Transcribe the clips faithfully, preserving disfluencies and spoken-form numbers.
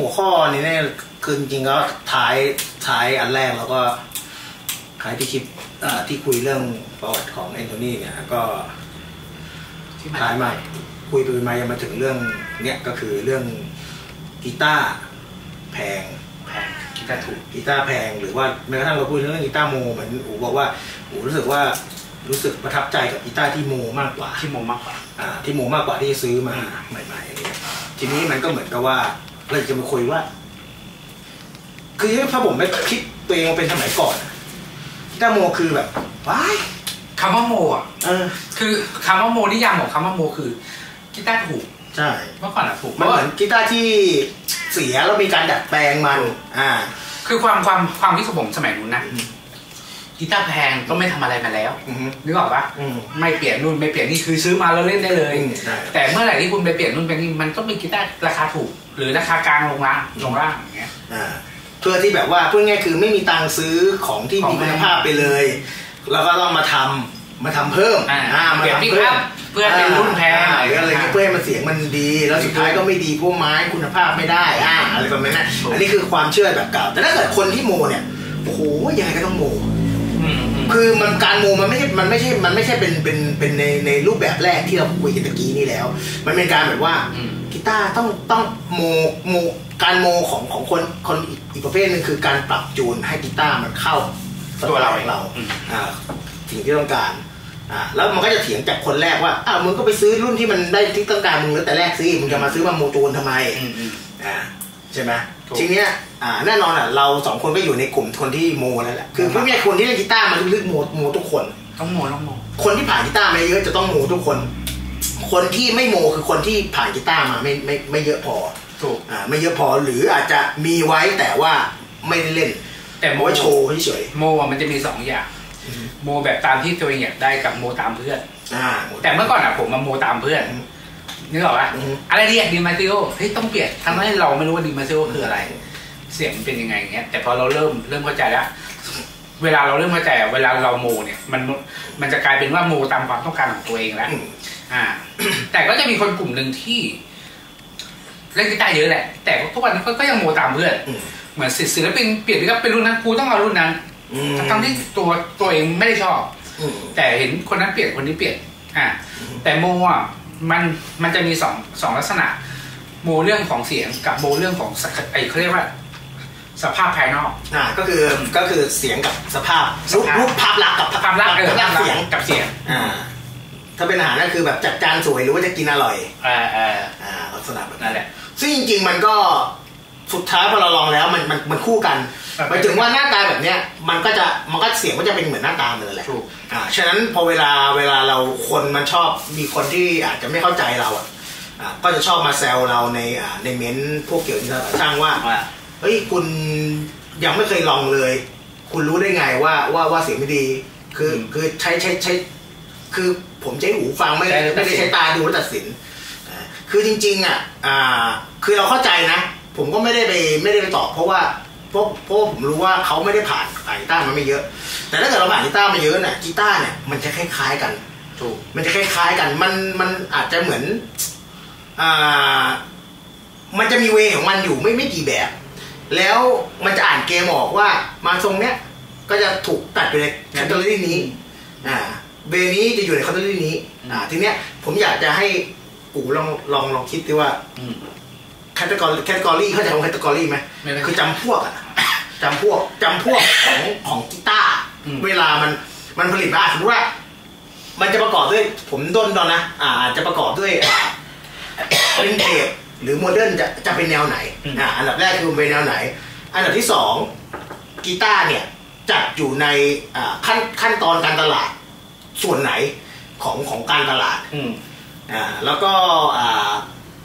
หัวข้อนี้เนี่ยคือจริงๆก็ท้ายท้ายอันแรกแล้วก็ท้ายที่คลิปที่คุยเรื่องประวัติของแอนโทนีเนี่ยก็ท้ายมาคุยไปมายังมาถึงเรื่องเนี้ยก็คือเรื่องกีตาร์แพงแพงกีตาร์ถูกกีตาร์แพงหรือว่าแม้กระทั่งเราพูดเรื่องกีตาร์โมเหมือนอู๋บอกว่าอู๋รู้สึกว่ารู้สึกประทับใจกับกีตาร์ที่โมมากกว่าที่โมมากกว่าอ่าที่โมมากกว่าที่ซื้อมาใหม่ๆอะไรทีนี้มันก็เหมือนกับว่าเราจะมาคุยว่าคือถ้าผมไม่คิดตัวเองมาเป็นสมัยก่อนกีตาร์โมคือแบบว้ายคำว่าโมอ่ะเออคือคำว่าโมนิยามของคำว่าโมคือกีตาร์ถูกใช่เมื่อก่อนอะถูกมันเหมือนกีตาร์ที่เสียแล้วมีการดัดแปลงมันอ่าคือความความความที่ผมสมัยนู้นนะกีตาร์แพงก็ไม่ทำอะไรมาแล้วนึกออกปะไม่เปลี่ยนนู่นไม่เปลี่ยนนี่คือซื้อมาแล้วเล่นได้เลยแต่เมื่อไหร่ที่คุณไปเปลี่ยนนู่นเป็นนี่มันก็เป็นกีตาร์ราคาถูกหรือราคากลางลงล่างลงล่างอย่างเงี้ยเพื่อที่แบบว่าพูดง่ายคือไม่มีตังค์ซื้อของที่มีคุณภาพไปเลยแล้วก็ต้องมาทำมาทำเพิ่มอ่ามาทำเพิ่มเพื่อเป็นรุ่นแพงหรืออะไรเพื่อให้มันเสียงมันดีแล้วสุดท้ายก็ไม่ดีพวกไม้คุณภาพไม่ได้อ่าอะไรประมาณนั้นอันนี้คือความเชื่อแบบเก่าแต่ถ้าเกิดคนที่โมเนี่ยโอ้โหยังไงก็ต้องโมคือมันการโมมันไม่ใช่มันไม่ใช่มันไม่ใช่เป็นเป็นเป็นในในรูปแบบแรกที่เราคุยกันตะกี้นี่แล้วมันเป็นการแบบว่ากีตาร์ต้องต้องโมโมการโมของของคนคนอีกประเภทนึงคือการปรับจูนให้กีตาร์มันเข้าตัวเราเราอ่าสิ่งที่ต้องการอ่าแล้วมันก็จะเถียงจากคนแรกว่าอ้าวมึงก็ไปซื้อรุ่นที่มันได้ที่ต้องการมึงแล้วแต่แรกสิมึงจะมาซื้อมาโมจูนทำไมอ่าใช่ไหมทีเนี้ยอ่าแน่นอนอ่ะเราสองคนก็อยู่ในกลุ่มคนที่โมแล้วแหละคือพวกนี้คนที่เล่นกีตาร์มันลึกๆโมโมทุกคนต้องโมต้องโมคนที่ผ่านกีตาร์มาเยอะจะต้องโมทุกคนคนที่ไม่โมคือคนที่ผ่านกีตาร์มาไม่ไม่ไม่เยอะพอถูกอ่าไม่เยอะพอหรืออาจจะมีไว้แต่ว่าไม่ได้เล่นแต่โมโชว์เฉยโมมันจะมีสองอย่างโมแบบตามที่ตัวเองอยากได้กับโมตามเพื่อนอ่าแต่เมื่อก่อนอ่ะผมมาโมตามเพื่อนนึกออกปะอะไรเรียกดีมาซิโอเฮ้ยต้องเปลี่ยนทั้งที่เราไม่รู้ว่าดีมาซิโอคืออะไรเสียงมันเป็นยังไงเงี้ยแต่พอเราเริ่มเริ่มเข้าใจแล้วเวลาเราเริ่มเข้าใจเวลาเราโมเนี่ยมันมันจะกลายเป็นว่าโมตามความต้องการของตัวเองแล้วอ่าแต่ก็จะมีคนกลุ่มหนึ่งที่เล่นกีตาร์เยอะแหละแต่ทุกวันนี้ก็ยังโมตามเพื่อนเหมือนศิลปินเปลี่ยนไปก็เป็นรุ่นนั้นกูต้องเอารุ่นนั้นทั้งที่ตัวตัวเองไม่ได้ชอบแต่เห็นคนนั้นเปลี่ยนคนนี้เปลี่ยนอ่าแต่โมอ่ะมันมันจะมีสองสองลักษณะโมเรื่องของเสียงกับโมเรื่องของไอ้เขาเรียกว่าสภาพภายนอกอ่าก็คือก็คือเสียงกับสภาพรูปรูปภาพลักษณ์กับภาพลักษณ์กับเสียงกับเสียงอ่าถ้าเป็นอาหารนั่นคือแบบจัดจานสวยหรือว่าจะกินอร่อยอ่าอ่าอ่าลักษณะแบบนั่นแหละซึ่งจริงๆมันก็สุดท้ายพอเราลองแล้วมันมันมันคู่กันหมายถึงว่าหน้าตาแบบเนี้ยมันก็จะมันก็เสียงก็จะเป็นเหมือนหน้าตาเลยแหละอ่าฉะนั้นพอเวลาเวลาเราคนมันชอบมีคนที่อาจจะไม่เข้าใจเราอ่ะอ่าก็จะชอบมาแซวเราในอ่าในเม้นพวกเกี่ยวกับช่างว่าเฮ้ยคุณยังไม่เคยลองเลยคุณรู้ได้ไงว่าว่าว่าเสียงไม่ดีคือคือใช้ใช้ใช้คือผมใช้หูฟังไม่ไม่ได้ใช้ตาดูและตัดสินคือจริงๆอ่ะอ่าคือเราเข้าใจนะผมก็ไม่ได้ไปไม่ได้ไปตอบเพราะว่าเพราะเพราะผมรู้ว่าเขาไม่ได้ผ่านผ่านกีตาร์มันไม่เยอะแต่ถ้าเกิดเราผ่านกีตาร์มาเยอะเนี่ยกีตาร์เนี่ยมันจะคล้ายๆกันถูกมันจะคล้ายๆกันมันมันอาจจะเหมือนอ่ามันจะมีเวของมันอยู่ไม่ไม่กี่แบบแล้วมันจะอ่านเกมออกว่ามาทรงเนี้ยก็จะถูกตัดอยู่ในแคตตาล็อกนี้อ่าเวนี้จะอยู่ในแคตตาล็อกนี้อ่าทีเนี้ยผมอยากจะให้กูลองลองลองคิดดิว่าแคตตากรีแคตตากรีเข้าใจคำว่าแคตตากรีไหมคือจำพวกอะจำพวกจำพวกของของกีตาร์เวลามันมันผลิตมาสมมติว่ามันจะประกอบด้วยผมต้นตอนนะอ่าจะประกอบด้วยวินเทจหรือโมเดิร์นจะจะเป็นแนวไหนอ่าอันดับแรกคือเป็นแนวไหนอันดับที่สองกีตาร์เนี่ยจัดอยู่ในอ่าขั้นขั้นตอนการตลาดส่วนไหนของของการตลาดอ่าแล้วก็อ่า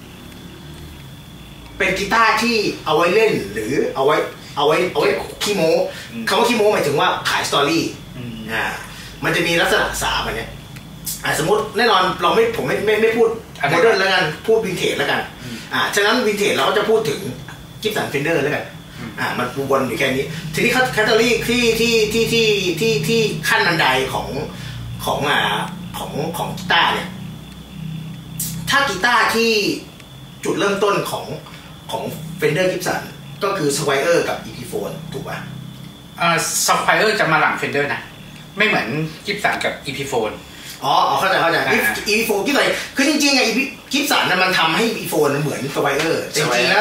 เป็นกีตาร์ที่เอาไว้เล่นหรือเอาไว้เอาไว้เอาไว้ขี้โม้คำว่าขี้โม้หมายถึงว่าขายสตอรี่อ่ามันจะมีลักษณะสามอันเนี้ยอ่าสมมติแน่นอนเราไม่ผมไม่ไม่ไม่พูดโมเดิร์นแล้วกันพูดวินเทจแล้วกันอ่าฉะนั้นวินเทจเราก็จะพูดถึงกิฟสันเฟนเดอร์แล้วกันอ่ามันปูบอลอยู่แค่นี้ทีนี้แคตตาล็อกที่ที่ที่ที่ที่ที่ขั้นบันไดของของอ่าของของกีตาร์เนี่ยถ้ากีตาร์ที่จุดเริ่มต้นของของ Fender Gibson ก็คือ Squier กับ Epiphone ถูกป่ะอ่า Squier จะมาหลัง Fender นะไม่เหมือน Gibson กับ Epiphone อ๋อเข้าใจเข้าใจ Epiphone ที่ไหนคือจริงๆไอ้ Gibson น่ะมันทำให้ Epiphone เหมือน Squier จริงๆแล้ว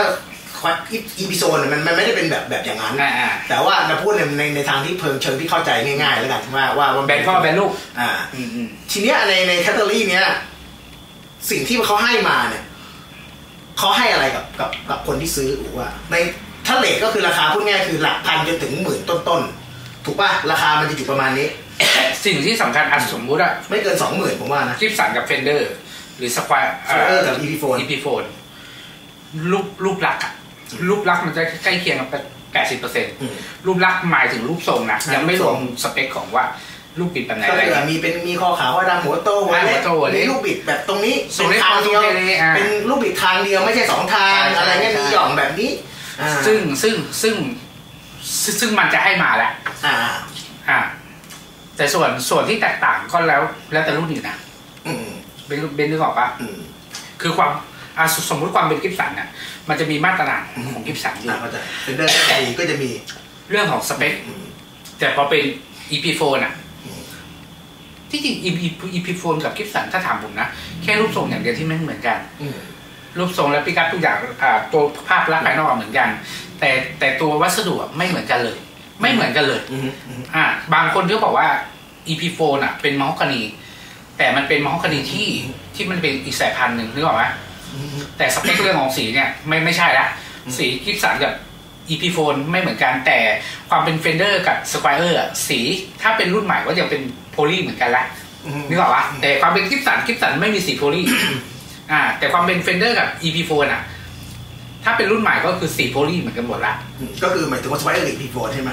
Epiphone มันมันไม่ได้เป็นแบบแบบอย่างนั้นแต่ว่าเราพูดในในทางที่เพิงเชิงที่เข้าใจง่ายๆแล้วกันว่าว่าแบนพ่อแบนลูกอ่าทีเนี้ยในในแคตตาล็อกเนี้ยสิ่งที่เขาให้มาเนี่ยเขาให้อะไรกับกับกับคนที่ซื้อหรือว่าในถ้าเลทก็คือราคาพูดง่ายคือหลักพันจนถึงหมื่นต้นๆถูกป่ะราคามันจะอยู่ประมาณนี้สิ่งที่สำคัญอันสมมุติอะไม่เกินสองหมื่นผมว่านะกิฟสันกับเฟนเดอร์หรือสควอร์กับอีพีโฟนอีพีโฟนรูปรูปลักษณ์อะรูปลักษณ์มันจะใกล้เคียงกับแปดสิบเปอร์เซ็นต์รูปลักษณ์หมายถึงรูปทรงนะยังไม่รวมสเปคของว่าลูกบิดแบบไหนอะไรมีเป็นมีคอขาวดำหัวโตหัวเล็กมีลูกบิดแบบตรงนี้เป็นทางเดียวเป็นลูกบิดทางเดียวไม่ใช่สองทางอะไรเงี้ยมีหย่อมแบบนี้ซึ่งซึ่งซึ่งซึ่งมันจะให้มาแล้วอ่าอ่าแต่ส่วนส่วนที่แตกต่างก็แล้วแล้วแต่รุ่นอยู่นะเป็นเป็นนึกออกปะคือความสมมติความเป็นกิฟสันน่ะมันจะมีมาตรฐานของกิฟสันอยู่เป็นเรื่องดีก็จะมีเรื่องของสเปคแต่พอเป็น อี พี โฟน อ่ะที่จริง อี พี โฟน กับกิฟสันถ้าถามผมนะแค่รูปทรงอย่างเดียวที่ไม่เหมือนกันรูปทรงและปิกัพทุกอย่างตัวภาพลักษณ์ภายนอกเหมือนกันแต่แต่ตัววัสดุไม่เหมือนกันเลยไม่เหมือนกันเลยอ่าบางคนก็บอกว่า อี พี โฟน อ่ะเป็นมะฮอกกานีแต่มันเป็นมะฮอกกานีที่ที่มันเป็นอีกสายพันธุ์หนึ่งนึกออกไหมแต่สเปคเรื่องของสีเนี่ยไม่ไม่ใช่ละสีกิฟสันกับ อี พี โฟน ไม่เหมือนกันแต่ความเป็น Fender กับ Squier อ่ะสีถ้าเป็นรุ่นใหม่ก็ยังเป็นโพลีเหมือนกันละนึกออกปะแต่ความเป็นกิฟสันกิฟสันไม่มีสีโพลีอ่าแต่ความเป็น Fender กับ อี พี โฟน อ่ะถ้าเป็นรุ่นใหม่ก็คือสีโพลีเหมือนกันหมดละก็คือหมายถึงว่า Squier กับ อี พี โฟน ใช่ไหม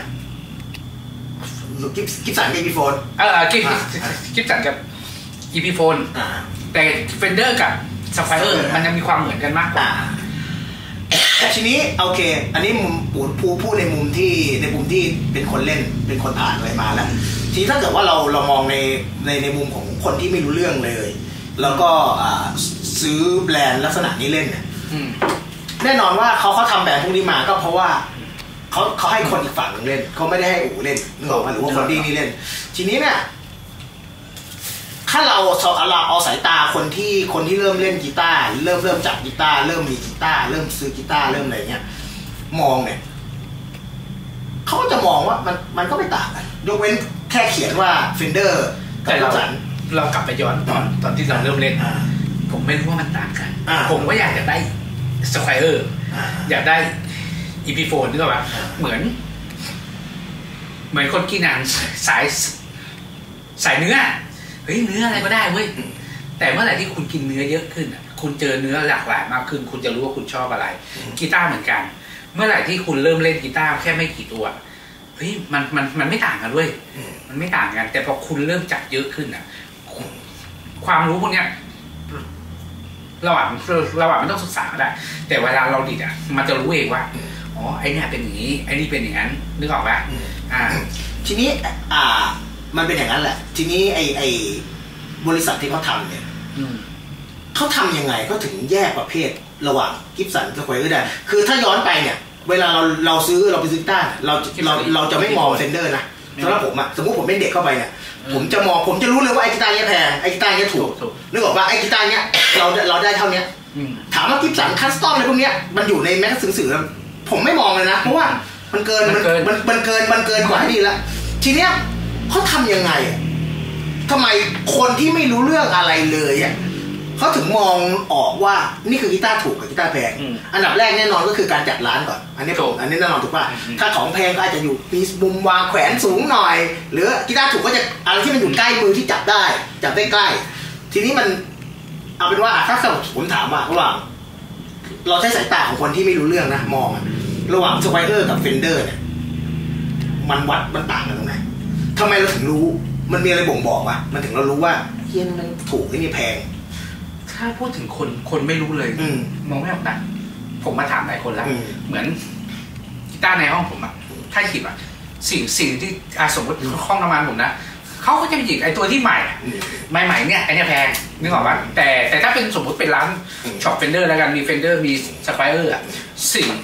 กิฟสันกับ อี พี โฟนเออกิฟกิฟสันกับ อี พี โฟน แต่ Fender กับ Squier มันยังมีความเหมือนกันมากกว่าทีนี้โอเคอันนี้มุมผู้พูดในมุมที่ในมุมที่เป็นคนเล่นเป็นคนผ่านอะไรมาแล้วทีนี้ถ้าเกิดว่าเราเรามองในในในมุมของคนที่ไม่รู้เรื่องเลยแล้วก็ซื้อแบรนด์ลักษณะนี้เล่นเนี่ยแน่นอนว่าเขาเขาทำแบรนด์พวกนี้มาก็เพราะว่าเขาเขาให้คนอีกฝั่งนึงเล่นเขาไม่ได้ให้อู๋เล่นหรือว่าคนดีนี่เล่นทีนี้เนี่ยถ้าเราเราเอาสายตาคนที่คนที่เริ่มเล่นกีตาร์เริ่มเริ่มจับกีตาร์เริ่มมีกีตาร์เริ่มซื้อกีตาร์เริ่มอะไรเงี้ยมองเนี่ยเขาก็จะมองว่ามันมันก็ไม่ต่างกันยกเว้นแค่เขียนว่า Fender กับเราเรากลับไปย้อนตอนตอนที่เราเริ่มเล่นผมไม่รู้ว่ามันต่างกันผมก็อยากจะได้ Squier อยากได้ อี พี โฟน นึกออกปะเหมือนเหมือนคนกินอาหารสายสายเนื้อเฮ้ยเนื้ออะไรก็ได้เว้ยแต่เมื่อไหร่ที่คุณกินเนื้อเยอะขึ้นคุณเจอเนื้อหลากหลายมากขึ้นคุณจะรู้ว่าคุณชอบอะไรกีตาร์เหมือนกันเมื่อไหร่ที่คุณเริ่มเล่นกีตาร์แค่ไม่กี่ตัวเฮ้ยมันมันมันไม่ต่างกันด้วยมันไม่ต่างกันแต่พอคุณเริ่มจับเยอะขึ้นอ่ะความรู้พวกเนี้ยระหว่างระหว่างไม่ต้องศึกษาก็ได้แต่เวลาเราดิดอ่ะมันจะรู้เองว่าอ๋อไอเนี้ยเป็นอย่างนี้ไอนี่เป็นอย่างนั้นนึกออกไหมอ่าทีนี้อ่ามันเป็นอย่างนั้นแหละทีนี้ไอไอบริษัทที่เขาทำเนี่ยเขาทำยังไงเขาถึงแยกประเภทระหว่างกิฟสันกับสแควร์ได้คือถ้าย้อนไปเนี่ยเวลาเราเราซื้อเราไปซื้อกีตาร์เราเราเราจะไม่มองเฟนเดอร์นะสำหรับผมอะสมมติผมเป็นเด็กเข้าไปเนี่ยผมจะมองผมจะรู้เลยว่าไอ้กีตาร์เนี้ยแพงไอ้กีตาร์เนี้ยถูกนึกออกว่าไอ้กีตาร์เนี้ยเราเราได้เท่านี้ถามว่ากิฟสันคัสตอมอะไรพวกเนี้ยมันอยู่ในแม็กซ์สื่อๆผมไม่มองเลยนะเพราะว่ามันเกินมันมันมันเกินมันเกินกว่าที่ดีแล้วทีเนี้ยเขาทำยังไงทำไมคนที่ไม่รู้เรื่องอะไรเลยอ่ะเขาถึงมองออกว่านี่คือกีตาร์ถูกกับกีตาร์แพงอันดับแรกแน่นอนก็คือการจัดร้านก่อนอันนี้ถูกอันนี้แน่นอนถูกป่ะถ้าของแพงก็อาจจะอยู่มีมุมวางแขวนสูงหน่อยหรือกีตาร์ถูกก็จะอะไรที่มันอยู่ใกล้มือที่จับได้จับได้ใกล้ทีนี้มันเอาเป็นว่าถ้าผมถามว่าระหว่างเราใช้สายตาของคนที่ไม่รู้เรื่องนะมองระหว่างสไควเออร์กับเฟนเดอร์เนี่ยมันวัดมันต่างกันตรงไหนทำไมเราถึงรู้มันมีอะไรบ่งบอกวะมันถึงเรารู้ว่าเฮียมันถูกนี่แพงถ้าพูดถึงคนคนไม่รู้เลยมองไม่ออกนะผมมาถามหลายคนแล้วเหมือนกีตาร์ในห้องผมอะถ้าหยิบอะสิ่งสิ่งที่สมมติห้องทำงานผมนะเขาก็จะไปหยิบไอ้ตัวที่ใหม่ใหม่ๆเนี่ยไอ้นี่แพงนึกออกปะแต่แต่ถ้าเป็นสมมติเป็นร้านช็อปเฟนเดอร์แล้วกันมีเฟนเดอร์มีสไปเออร์อะสิ่ง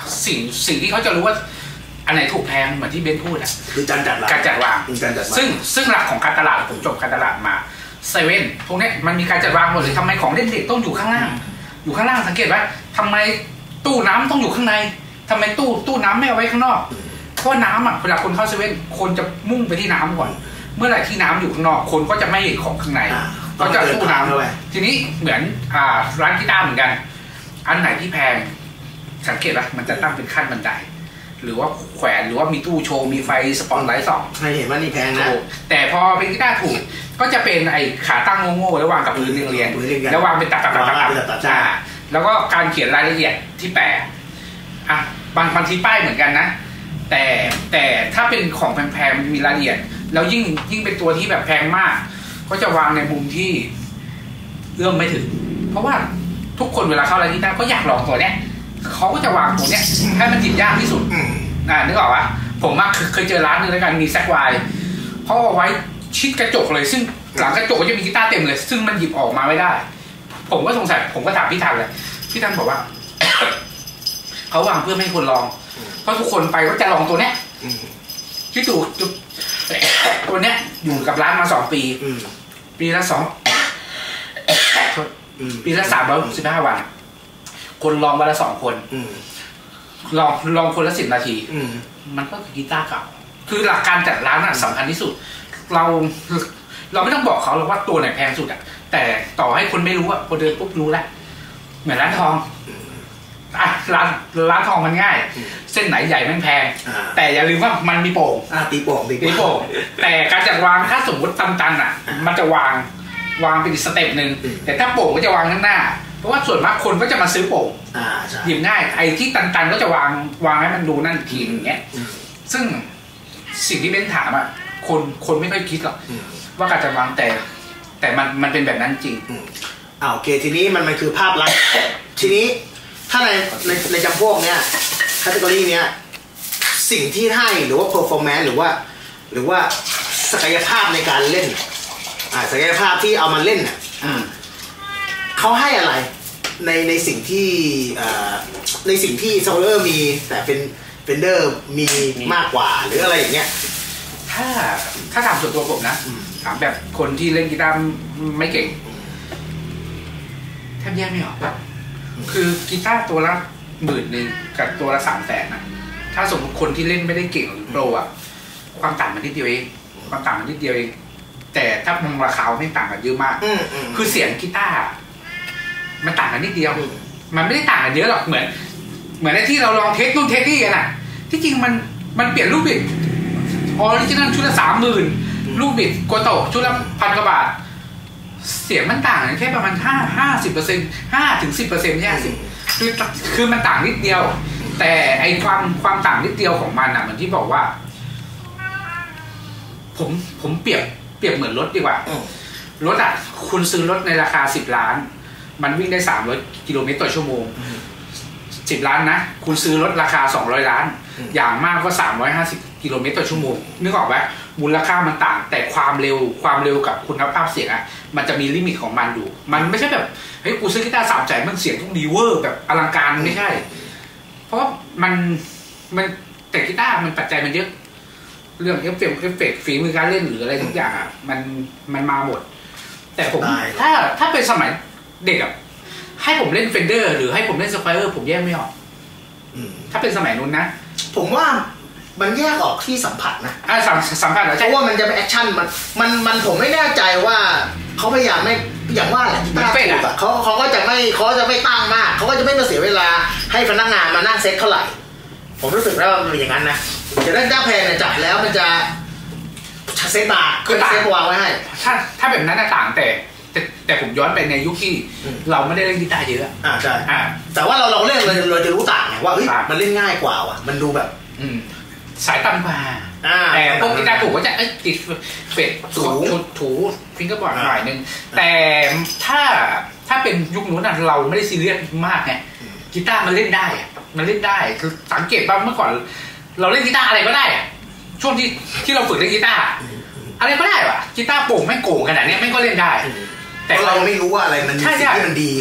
สิ่งสิ่งที่เขาจะรู้ว่าอันไหนถูกแพงเหมือนที่เบนพูดอ่ะคือการจัดการจัดวางซึ่งซึ่งหลักของการตลาดผมจบการตลาดมาเซเว่นพวกนี้มันมีการจัดวางหมดเลยทำไมของเล่นเด็กต้องอยู่ข้างล่างอยู่ข้างล่างสังเกตว่าทำไมตู้น้ำต้องอยู่ข้างในทำไมตู้ตู้น้ำไม่เอาไว้ข้างนอกเพราะน้ำอ่ะเวลาคนเข้าเซเว่นคนจะมุ่งไปที่น้ำก่อนเมื่อไหร่ที่น้ำอยู่ข้างนอกคนก็จะไม่เห็นของข้างในก็จะตู้น้ำทีนี้เหมือนอ่าร้านกีตาร์เหมือนกันอันไหนที่แพงสังเกตว่ามันจะตั้งเป็นขั้นบันไดหรือว่าแขวนหรือว่ามีตู้โชว์มีไฟสปอตไลท์ส่องให้เห็นว่านี่แพงนะแต่พอเป็นกีตาร์ถูกก็จะเป็นไอ้ขาตั้งโง่ๆแล้ววางกับพื้นเรียงๆแล้ววางเป็นตับๆๆๆแล้วก็การเขียนรายละเอียดที่แปะอ่ะบางบางทีป้ายเหมือนกันนะแต่แต่ถ้าเป็นของแพงๆมันมีรายละเอียดแล้วยิ่งยิ่งเป็นตัวที่แบบแพงมากก็จะวางในมุมที่เอื้อมไม่ถึงเพราะว่าทุกคนเวลาเข้าร้านกีตาร์ก็อยากลองตัวเนี้ยเขาก็จะวางตัวเนี้ยให้มันจิบยากที่สุดอ่านึกออกปะผมมาเคยเจอร้านนึงแล้วกันมีแซกไวเขาเอาไว้ชิดกระจกเลยซึ่งหลังกระจกก็จะมีกีตาร์เต็มเลยซึ่งมันหยิบออกมาไม่ได้ผมก็สงสัยผมก็ถามพี่ทันเลยพี่ทันบอกว่า เขาวางเพื่อไม่ให้คนลองเพราะทุกคนไปก็จะลองตัวเนี้ยที่ถูกตัวเนี้ยอยู่กับร้านมาสองปีปีละสองปีละสามร้อยสิบห้าวันคนลองวันละสองคนลองลองคนละสิบนาทีมันก็คือกีตาร์เก่าคือหลักการจัดร้านน่ะสำคัญที่สุดเราเราไม่ต้องบอกเขาหรอกว่าตัวไหนแพงสุดอ่ะแต่ต่อให้คนไม่รู้อ่ะพอเดินปุ๊บรู้แล้วเหมือนร้านทองอ่ะร้านร้านทองมันง่ายเส้นไหนใหญ่แพงแต่อย่าลืมว่ามันมีโป่งตีโป่งตีโป่งแต่การจัดวางถ้าสมมติตันๆอ่ะมันจะวางวางเป็นสเต็ปหนึ่งแต่ถ้าโป่งก็จะวางข้างหน้าเพราะว่าส่วนมากคนก็จะมาซื้อโป่งหยิบง่ายไอ้ที่ตันๆก็จะวางวางให้มันดูนั่นทีอย่างเงี้ยซึ่งสิ่งที่เบ้นถามอ่ะคนคนไม่ค่อยคิดหรอกว่าการจัดวางแต่แต่มันมันเป็นแบบนั้นจริงอ่าโอเคทีนี้มันมันคือภาพลักษณ์ทีนี้ถ้าในในในจำพวกเนี้ยแคตตากรีเนี้ยสิ่งที่ให้หรือว่า performance หรือว่าหรือว่าศักยภาพในการเล่นอ่าศักยภาพที่เอามาเล่นอ่ะเขาให้อะไรในในสิ่งที่ในสิ่งที่โซลเลอร์มีแต่เป็นเฟนเดอร์มีมากกว่าหรืออะไรอย่างเงี้ยถ้าถ้าถามส่วนตัวผมนะถามแบบคนที่เล่นกีตาร์ไม่เก่งแทบแยกไม่ออกคือกีตาร์ตัวละหมื่นหนึ่งกับตัวละสามแสนนะถ้าสมมติคนที่เล่นไม่ได้เก่งหรือโปรอ่ะความต่างมันนิดเดียวเองความต่างมันนิดเดียวเองแต่ถ้ามองราคาไม่ต่างกันเยอะมากคือเสียงกีตาร์มันต่างกันนิดเดียวมันไม่ได้ต่างกันเยอะหรอกเหมือนเหมือนที่เราลองเทสนู่นเทสนี่กันน่ะที่จริงมันมันเปลี่ยนลูกบิดออริจินัลชุดละสามหมื่นลูกบิดโกโตชุดละพันกว่าบาทเสียงมันต่างกันแค่ประมาณห้าห้าสิบเปอร์เซ็นต์ห้าถึงสิบเปอร์เซ็นต์แค่สิคือคือมันต่างนิดเดียวแต่ไอความความต่างนิดเดียวของมันอ่ะเหมือนที่บอกว่าผมผมเปรียบเปรียบเหมือนรถดีกว่ารถอ่ะคุณซื้อรถในราคาสิบล้านมันวิ่งได้สามร้อยกิโลเมตรต่อชั่วโมงสิบล้านนะคุณซื้อรถราคาสองร้อยล้านอย่างมากก็สามร้อยห้าสิบกิโลเมตรต่อชั่วโมงนึกออกไหมมูลค่ามันต่างแต่ความเร็วความเร็วกับคุณภาพเสียงอ่ะมันจะมีลิมิตของมันอยู่มันไม่ใช่แบบเฮ้ยกูซื้อกีตาร์สามแสนมันเสียงต้องดีเวอร์แบบอลังการไม่ใช่เพราะมันมันแต่กีตาร์มันปัจจัยมันเยอะเรื่องเอฟเฟกต์เอฟเฟกต์ฝีมือการเล่นหรืออะไรทุกอย่างอ่ะมันมันมาหมดแต่ผมถ้าถ้าเป็นสมัยเด็กอ่ะให้ผมเล่นเฟนเดอร์หรือให้ผมเล่นสควอเรอร์ผมแยกไม่ออกถ้าเป็นสมัยนู้นนะผมว่ามันแยกออกที่สัมผัสนะอ่าสัมสัมผัสเหรอเพราะว่ามันจะเป็นแอคชั่นมันมันมันผมไม่แน่ใจว่าเขาพยายามไม่อย่างว่าแหละมันเป็นอ่ะเขาเขาก็จะไม่เขาจะไม่ตั้งมากเขาก็จะไม่มาเสียเวลาให้พนักงานมานั่งเซ็ตเท่าไหร่ผมรู้สึกว่ามันเป็นอย่างนั้นนะแต่ถ้าเจ้าแพงเนี่ยจับแล้วมันจะเซ็ตมาคือเซ็ตวางไว้ให้ถ้าถ้าแบบนั้นต่างแต่แต่แต่ผมย้อนไปในยุคที่เราไม่ได้เล่นกีตาร์เยอะอ่าใช่อ่าแต่ว่าเราเราเล่นเราเราจะรู้ต่างไงว่าเฮ้ยมันเล่นง่ายกว่าว่ะมันดูแบบสายต่ำกว่าแต่พวกกีตาร์ถูกก็จะติดเฟดถูถูฟิงเกอร์บอร์ดหน่อยนึงแต่ถ้าถ้าเป็นยุคนู้นเราไม่ได้ซีเรียสมากไงกีตาร์มันเล่นได้มันเล่นได้คือสังเกตว่าเมื่อก่อนเราเล่นกีตาร์อะไรก็ได้ช่วงที่ที่เราฝึกเล่นกีตาร์อะไรก็ได้ว่ะกีตาร์โป่งไม่โก่งขนาดนี้ไม่ก็เล่นได้แต่เราไม่รู้ว่าอะไรมันสิ่งที่มันดี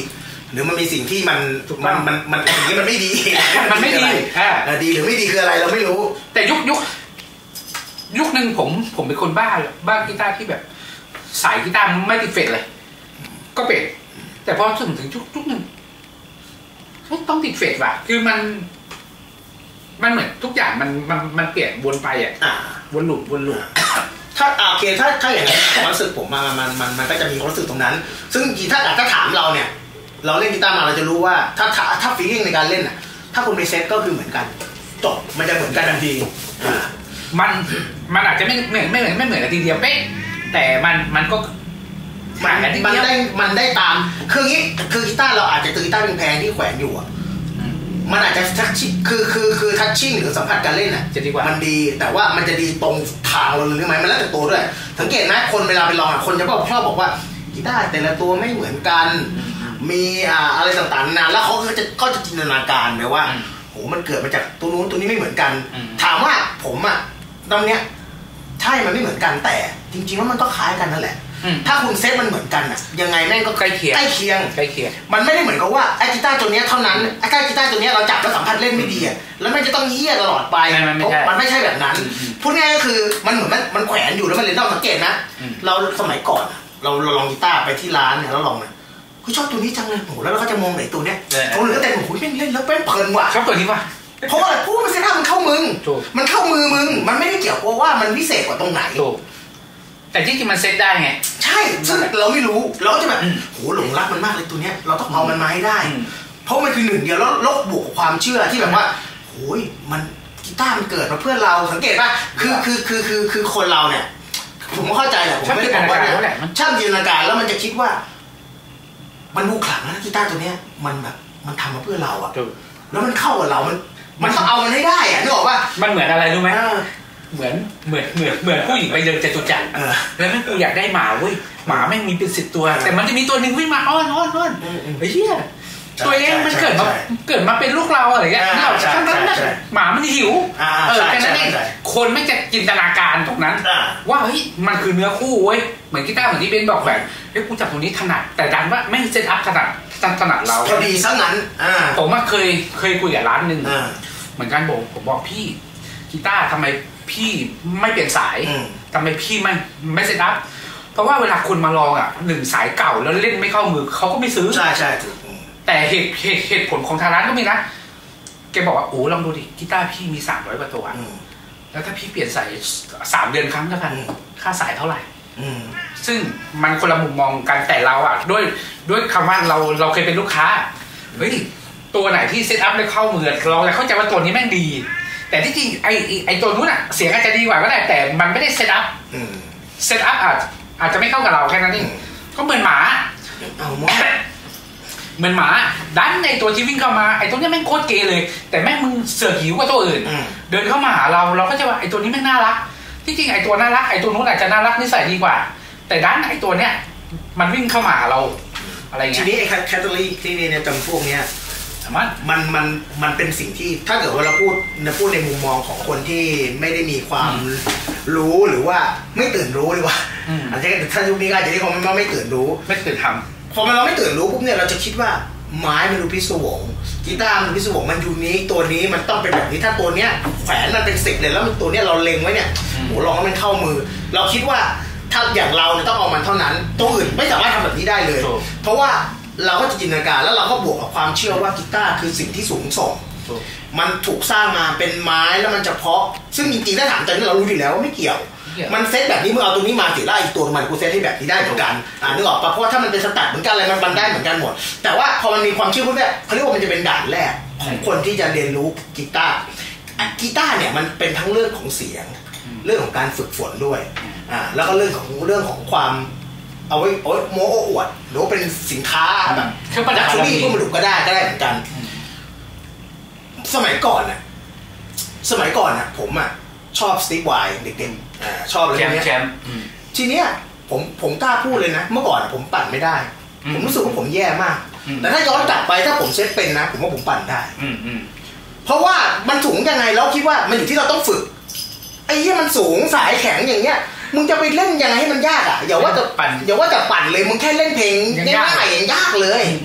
หรือมันมีสิ่งที่มันมันมันมันสิ่งที่มันไม่ดีมันไม่ดีอ่าดีหรือไม่ดีคืออะไรเราไม่รู้แต่ยุคยุคยุคหนึ่งผมผมเป็นคนบ้าบ้ากีตาร์ที่แบบสายกีตาร์ไม่ติดเฟสเลยก็เป็นแต่พอถึงถึงยุคยุคหนึ่งต้องติดเฟสว่ะคือมันมันเหมือนทุกอย่างมันมันมันเปลี่ยนวนไปอ่ะวนลูปวนลูปถ้าโอเคถ้าถ้าอย่างนั้นความรู้สึกผมมันมันมันมันก็จะมีความรู้สึกตรงนั้นซึ่งถ้าถ้าถามเราเนี่ยเราเล่นกีตาร์มาเราจะรู้ว่าถ้าถ้าถ้าฟีลลิ่งในการเล่นอ่ะถ้าคุณไปเซตก็คือเหมือนกันจบมันจะเหมือนกันทันทีมันมันอาจจะไม่เหมือนไม่เหมือนไม่เหมือนกันทีเดียวเป๊ะแต่มันมันก็มันมันได้มันได้ตามคืองี้คือกีตาร์เราอาจจะตือกีตาร์แพงๆที่แขวนอยู่อ่ะมันอาจจะทัชชิ่งคือคือคือทัชชิ่งหรือสัมผัสการเล่นอ่ะจะดีกว่ามันดีแต่ว่ามันจะดีตรงทางเราหรือไม่มันแล้วแต่ตัวด้วยสังเกตนะคนเวลาไปลองอ่ะคนจะบอกชอบบอกว่ากีตาร์แต่ละตัวไม่เหมือนกันมีอ่าอะไรต่างๆนานแล้วเขาก็จะก็จะจินตนาการไปว่าโหมันเกิดมาจากตัวนู้นตัวนี้ไม่เหมือนกันถามว่าผมอ่ะตรงเนี้ยใช่มันไม่เหมือนกันแต่จริงๆแล้วมันก็คล้ายกันนั่นแหละถ้าคุณเซตมันเหมือนกันอ่ะยังไงแม่งก็ใกล้เคียงใกล้เคียงใกล้เคียงมันไม่ได้เหมือนกับว่าไอ้กีตาร์ตัวนี้เท่านั้นไอ้กีตาร์ตัวนี้เราจับแล้วสัมผัสเล่นไม่ดีอ่ะแล้วมันจะต้องเหี้ยตลอดไปมันไม่ใช่แบบนั้นพูดง่ายก็คือมันเหมือนมันมันแขวนอยู่แล้วมันเลยต้องสังเกตนะเราสมัยก่อนเราเราลองกีตาร์ไปที่ร้านเนี่ยเราลองเนี่ยกูชอบตัวนี้จังเลยโหแล้วเราก็จะมองไหนตัวเนี้ยคนอื่นก็แต่งโหเล่นเล่นแล้วเป็นเพลินว่ะชอบตัวนี้ว่ะเพราะว่าพูดมันเซตอัพมันเข้ามึงมันเข้ามือมึงมันไม่ได้เกี่ยวกับว่ามันพิเศษกว่าตรงไหนแต่ที่จริงมันเซตได้ไงใช่ซึ่งเราไม่รู้เราจะแบบโหหลงรักมันมากเลยตัวเนี้ยเราต้องเอามันมาให้ได้เพราะมันคือหนึ่งเดียวแล้วลบบวกความเชื่อที่แบบว่าโหยมันกีตาร์มันเกิดมาเพื่อเราสังเกตป่ะคือคือคือคือคือคนเราเนี่ยผมก็เข้าใจแหละผมไม่ได้บอกว่าเนี่ยมันช่างจินตนาการแล้วมันจะคิดว่ามันดูขลังนะกีตาร์ตัวเนี้ยมันแบบมันทำมาเพื่อเราอ่ะแล้วมันเข้ากับเรามันมันต้องเอามันให้ได้อ่ะนึกออกป่ะมันเหมือนอะไรรู้ไหมเหมือนเหมือนเหมือนเหมือนผู้หญิงไปเดินจตุจักรแล้วแม่งกูอยากได้หมาเว้ยหมาแม่งมีเป็นสิบตัวแต่มันจะมีตัวหนึ่งวิ่งมาอ้อนอ้อนอ้อนไอ้เหี้ยตัวเองมันเกิดมาเกิดมาเป็นลูกเราอะไรเงี้ยเราทั้งนั้นหมามันหิวเออแค่นั้นเองคนไม่จะจินตนาการตรงนั้นว่าเฮ้ยมันคือเนื้อคู่เว้ยเหมือนกีตาร์เหมือนที่เบนบอกแบบเฮ้ยกูจับตรงนี้ถนัดแต่ดันว่าไม่เซตอัพถนัดถนัดเราพอดีซะงั้นผมว่าเคยเคยคุยกับร้านหนึ่งเหมือนกันบอกผมบอกพี่กีตาร์ทำไมพี่ไม่เปลี่ยนสายทำไมพี่ไม่ไม่เซตอัพเพราะว่าเวลาคนมาลองอ่ะหนึ่งสายเก่าแล้วเล่นไม่เข้ามือเขาก็ไม่ซื้อใช่ใช่ถูกแต่เหตุเหตุเหตุผลของทางร้านก็มีนะแกบอกว่าโอ้ลองดูดิกีตาร์พี่มีสามร้อยกว่าตัวแล้วถ้าพี่เปลี่ยนสายสามเดือนครั้งแล้วกันค่าสายเท่าไหร่ซึ่งมันคนละมุมมองกันแต่เราอ่ะด้วยด้วยคำว่าเราเราเคยเป็นลูกค้าเฮ้ยตัวไหนที่เซตอัพได้เข้ามือเราเลยเข้าใจว่าตัวนี้แม่งดีแต่ที่จริงไอไอตัวนู้นอ่ะเสียงอาจจะดีกว่าก็ได้แต่มันไม่ได้เซตอัพเซตอัพอาจอาจจะไม่เข้ากับเราแค่นั้นเองก็เหมือนหมาเอาหมดเหมือนหมาดันในตัวที่วิ่งเข้ามาไอตัวนี้แม่งโคตรเกย์เลยแต่แม่งมึงเสือกหิวกว่าตัวอื่นเดินเข้ามาหาเราเราก็จะว่าไอตัวนี้แม่งน่ารักที่จริงไอตัวน่ารักไอตัวนู้นอาจจะน่ารักนิสัยดีกว่าแต่ดันไอตัวเนี้ยมันวิ่งเข้ามาหาเราอะไรเงี้ยทีนี้ไอแคตตาล็อกที่นี่เนี่ยจำพวกเนี้ยมันมันมันมันเป็นสิ่งที่ถ้าเกิดว่าเราพูดนะพูดในมุมมองของคนที่ไม่ได้มีความรู้หรือว่าไม่ตื่นรู้ดีกว่าอาจจะถ้ายุคนี้ก็อาจจะเรียกว่าไม่ตื่นรู้ไม่ตื่นทำพอมันเราไม่ตื่นรู้ปุ๊บเนี่ยเราจะคิดว่าไม้มันดูพิศวงกีตาร์มันพิศวงมันยูนิคตัวนี้มันต้องเป็นแบบนี้ถ้าตัวเนี้ยแขวนมันเป็นสิบเลยแล้วตัวเนี้ยเราเล็งไว้เนี่ยโหลองให้มันเข้ามือเราคิดว่าถ้าอย่างเราเนี่ยต้องเอามันเท่านั้นตัวอื่นไม่สามารถทำแบบนี้ได้เลยเพราะว่าเราก็จะจินตนาการแล้วเราก็บวกกับความเชื่อว่ากีตาร์คือสิ่งที่สูงส่งมันถูกสร้างมาเป็นไม้แล้วมันจะเพาะซึ่งจริงๆถ้าถามใจนี่เรารู้อยู่แล้วว่าไม่เกี่ยวมันเซตแบบนี้มึงเอาตัวนี้มาสิแล้วอีกตัวมันกูเซตให้แบบนี้ได้เหมือนกันอ่านึกออกปะเพราะว่าถ้ามันเป็นสแตทเหมือนกันอะไรมันได้เหมือนกันหมดแต่ว่าพอมันมีความเชื่อพวกนี้เขาเรียกว่ามันจะเป็นด่านแรกของคนที่จะเรียนรู้กีตาร์กีตาร์เนี่ยมันเป็นทั้งเรื่องของเสียงเรื่องของการฝึกฝนด้วยอ่าแล้วก็เรื่องของเรื่องของความเอาไว้โอ้โมโอ้อวดหรือว่าเป็นสินค้าแบบเครื่องประดับชุดนี้ก็มาดูก็ได้ก็ได้เหมือนกันสมัยก่อนน่ะสมัยก่อนน่ะผมอ่ะชอบสตีฟไวน์เด็กๆอ่าชอบอะไรเงี้ยทีเนี้ยผมผมกล้าพูดเลยนะเมื่อก่อนผมปั่นไม่ได้ผมรู้สึกว่าผมแย่มากแต่ถ้าย้อนกลับไปถ้าผมเซตเป็นนะผมว่าผมปั่นได้เพราะว่ามันสูงยังไงเราคิดว่ามันอยู่ที่เราต้องฝึกไอ้เหี้ยมันสูงสายแข็งอย่างเงี้ยมึงจะไปเล่นยังไงให้มันยากอ่ะอย่าว่าจะปั่นอย่าว่าจะปั่นเลยมึงแค่เล่นเพลงง่ายๆยังยากเลย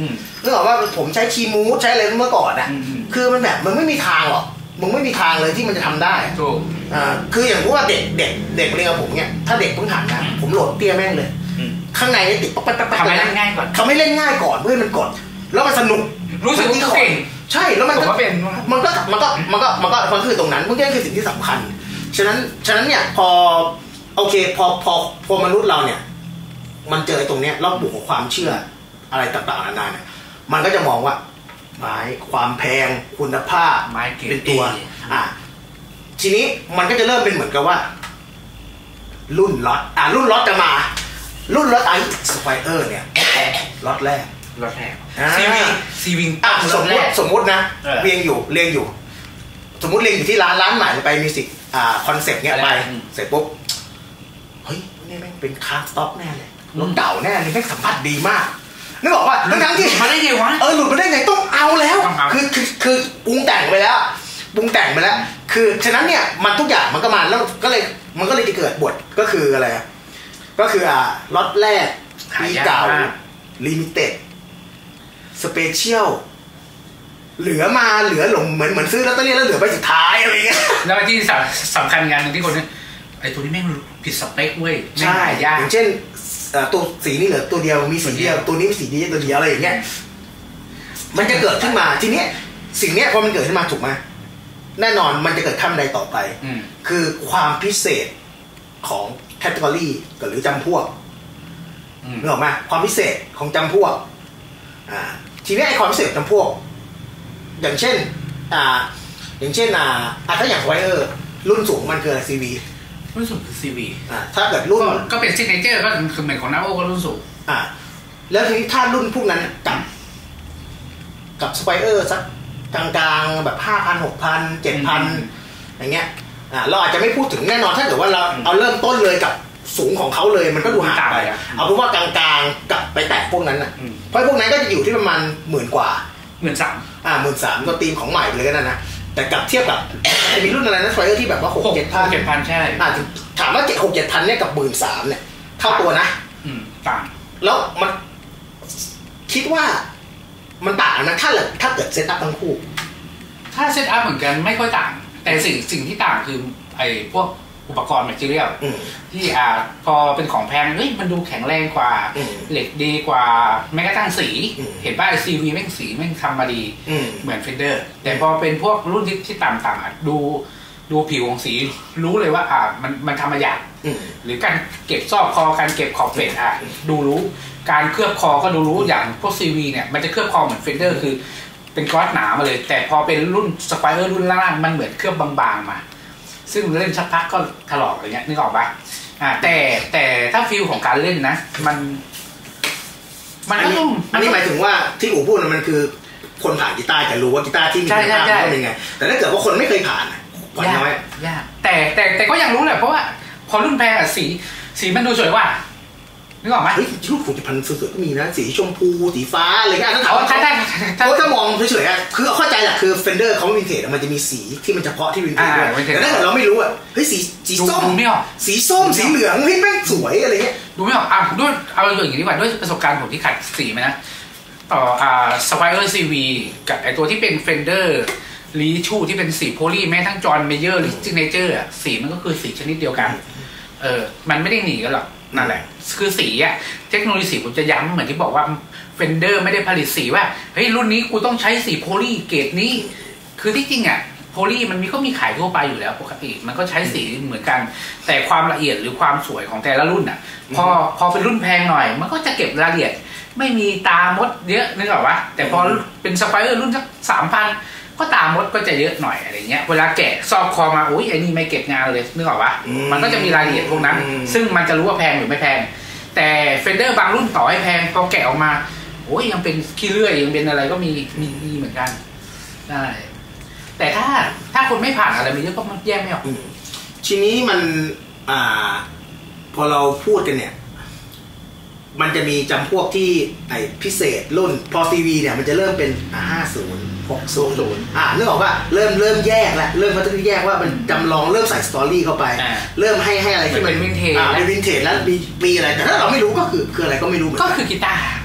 นึกออกว่าผมใช้คีมูดใช้อะไรเมื่อก่อนอ่ะคือมันแบบมันไม่มีทางหรอกมึงไม่มีทางเลยที่มันจะทำได้ถูกอ่าคืออย่างว่าเด็กเด็กเด็กเรียนกับผมเนี่ยถ้าเด็กเพิ่งหัดนะผมโหลดเตี้ยแม่งเลยข้างในติดปั๊บปั๊บปั๊บทำให้เล่นง่ายก่อนทำให้เล่นง่ายก่อนเพื่อมันกดแล้วมันสนุกรู้สึกว่าเก่งใช่แล้วมันก็เป็นมันก็มันก็มันก็มันก็มันคือตรงนั้นมันก็คือสิ่งที่สำคัญฉะนั้นฉะนั้นเนี่ยพอโอเคพอพอพอมนุษย์เราเนี่ยมันเจอตรงเนี้ยรอบบวกของความเชื่ออะไรต่างๆนานาเนี่ยมันก็จะมองว่าไม้ความแพงคุณภาพไม้เป็นตัวอ่ะทีนี้มันก็จะเริ่มเป็นเหมือนกับว่ารุ่นล็อตอ่ะรุ่นล็อตจะมารุ่นล็อตไอสไปเออร์เนี่ยล็อตแรกล็อตแรกซีวิงซีวิงอ่ะสมมติสมมตินะเรียงอยู่เรียงอยู่สมมติเรียงอยู่ที่ร้านร้านใหม่ไปมิวสิกอ่าคอนเซ็ปต์เนี้ยไปเสร็จปุ๊บเฮ้ยนี่แม่งเป็นคาร์สต็อกแน่เลยรถเก่าแน่เลยแม่งสัมผัสดีมากนึกออกว่าทั้งที่มาได้ไงวะเออหลุดมาได้ไงต้องเอาแล้วคือคือคือปรุงแต่งไปแล้วปรุงแต่งไปแล้วคือฉะนั้นเนี่ยมันทุกอย่างมันก็มาแล้วก็เลยมันก็เลยจะเกิดบทก็คืออะไรก็คืออ่าล็อตแรกปีเก่าลิมิเต็ดสเปเชียลเหลือมาเหลือหลงเหมือนเหมือนซื้อลอตเตอรี่แล้วเหลือใบสุดท้ายอะไรเงี้ยแล้วที่สำคัญงานหนึ่งที่คนนี้ไอ้ตัวนี้แม่งผิดสเปคเว้ยใช่อย่างเช่นตัวสีนี่เหลือตัวเดียวมีสีเดียวตัวนี้มีสีเดียวตัวเดียวอะไรอย่างเงี้ยมันจะเกิดขึ้นมาทีนี้สิ่งเนี้ยพอมันเกิดขึ้นมาถูกไหมแน่นอนมันจะเกิดขั้นใดต่อไปคือความพิเศษของแคตตาล็อกหรือจำพวกนึกออกไหมความพิเศษของจำพวกอ่าทีนี้ไอ้ความพิเศษจำพวกอย่างเช่นอ่าอย่างเช่นอ่าถ้าอย่างไวเออร์รุ่นสูงมันคือซีวีรุ่นสูงคือซีวีอ่าถ้าเกิดรุ่นก็เป็นซิกเนเจอร์ก็คือเหมือนของนาโอก็รุ่นสูงอ่าแล้วทีนี้ถ้ารุ่นพวกนั้นกับกับสไปเออร์สักกลางๆแบบห้าพันหกพันเจ็ดพันอย่างเงี้ยอ่าเราอาจจะไม่พูดถึงแน่นอนถ้าเกิดว่าเราเอาเริ่มต้นเลยกับสูงของเขาเลยมันก็ดูห่างไปเอาเป็นว่ากลางๆกับไปแตะพวกนั้นอ่ะเพราะพวกนั้นก็จะอยู่ที่ประมาณหมื่นกว่าหมื่นสามอ่าหมื่นสามก็ตีมของใหม่เลยก็นั่นนะแต่กับเทียบกับมีรุ่นอะไรนะสไปเออร์ที่แบบว่าหกเจ็ดพันเจ็ดพันใช่อ่าถามว่าเจ็ดหกเจ็ดพันเนี่ยกับหมื่นสามเนี่ยเท่าตัวนะอืมต่างแล้วมันคิดว่ามันต่างนะถ้าถ้าเกิดเซตอัพทั้งคู่ถ้าเซตอัพเหมือนกันไม่ค่อยต่างแต่สิ่งสิ่งที่ต่างคือไอ้พวกอุปกรณ์แมททีเรียลที่อ่าพอเป็นของแพงเฮ้ยมันดูแข็งแรงกว่าเหล็กดีกว่าแม้กระทั่งสีเห็นป่ะไอซีวีแม่งสีแม่งทำมาดีเหมือนเฟนเดอร์แต่พอเป็นพวกรุ่นที่ที่ต่ำๆอ่ะดูดูผิวของสีรู้เลยว่าอ่ามันมันทำมาหยาบหรือการเก็บซอกคอการเก็บขอบเฟดอ่ะดูรู้การเคลือบคอก็ดูรู้อย่างพวกซีวีเนี่ยมันจะเคลือบคอเหมือนเฟนเดอร์คือเป็นกลอสหนามาเลยแต่พอเป็นรุ่นสไปเออร์รุ่นล่างมันเหมือนเคลือบบางๆมาซึ่งเล่นชักพักก็ถลอกอะไรเงี้ยนึกออกปะอ่าแต่แต่ถ้าฟิลของการเล่นนะมันมันก็ต้องอันนี้หมายถึงว่าที่อู๋พูดมันคือคนผ่านกีตาร์จะรู้ว่ากีตาร์ที่มีคุณภาพเป็นยังไงแต่ถ้าเกิดว่าคนไม่เคยผ่านผ่อนน้อยยากแต่แต่แต่ก็ยังรู้แหละเพราะว่าพอรุ่นแพงอะสีสีมันดูสวยกว่านึกออกไหมเฮ้ยรูปผลิตภัณฑ์สวยๆก็มีนะสีชมพูสีฟ้าอะไรเงี้ยถ้าถามว่าเพราะถ้ามองเฉยๆคือเข้าใจแหละคือเฟนเดอร์เขาวินเทจมันจะมีสีที่มันเฉพาะที่วินเทจด้วยแต่ถ้าเกิดเราไม่รู้อ่ะเฮ้ยสีสีส้มไม่ออกสีส้มสีเหลืองเฮ้ยแม่งสวยอะไรเงี้ยดูไม่ออกอ่ะด้วยเอาอย่างนี้ดีกว่าด้วยประสบการณ์ผมที่ขัดสีมานะต่ออ่าสไปเออร์ซีวีกับไอตัวที่เป็นเฟนเดอร์ลีชูที่เป็นสีโพลีแม้ทั้งจอห์นเมเยอร์หรือซิกเนเจอร์อ่ะสีมันก็คือสีชนิดเดียวกันเออมันไม่ได้หนีกันหรอกนั่นแหละคือสีอะเทคโนโลยีสีผมจะย้ำเหมือนที่บอกว่าเฟนเดอร์ไม่ได้ผลิตสีว่าเฮ้ยรุ่นนี้กูต้องใช้สีโพลีเกรดนี้คือที่จริงอะโพลีมันมีก็มีขายทั่วไปอยู่แล้วปกติมันก็ใช้สีเหมือนกันแต่ความละเอียดหรือความสวยของแต่ละรุ่นอะพอพอเป็นรุ่นแพงหน่อยมันก็จะเก็บรายละเอียดไม่มีตามดเยอะนึกออกปะแต่พอเป็นสไปเออร์รุ่นสักสามพันก็ตามดก็จะเยอะหน่อยอะไรเงี้ยเวลาแกะซอกคอมาโอ้ยไอ้นี่ไม่เก็บงานเลยนึกออกปะมันก็จะมีรายละเอียดพวกนั้นซึ่งมันจะรู้ว่าแพงหรือไม่แพงแต่เฟนเดอร์บางรุ่นต่อให้แพงพอแกะออกมาโอ้ยยังเป็นขี้เลื่อยยังเป็นอะไรก็มีมีมีเหมือนกันได้แต่ถ้าถ้าคนไม่ผ่านอะไรมันเยอะก็แยกไม่ออกทีนี้มันอ่าพอเราพูดกันเนี่ยมันจะมีจำพวกที่ไอพิเศษรุ่นพอซีวีเนี่ยมันจะเริ่มเป็นห้าสิบหกสิบอ่านึกออกว่าเริ่มเริ่มแยกแล้วเริ่มมันต้องแยกว่ามันจำลองเริ่มใส่สตอรี่เข้าไปเริ่มให้ให้อะไรที่เป็นวินเทจอ่าเป็นวินเทจแล้วมีปีอะไรแต่ถ้าเราไม่รู้ก็คือคืออะไรก็ไม่รู้ก็คือกีตาร์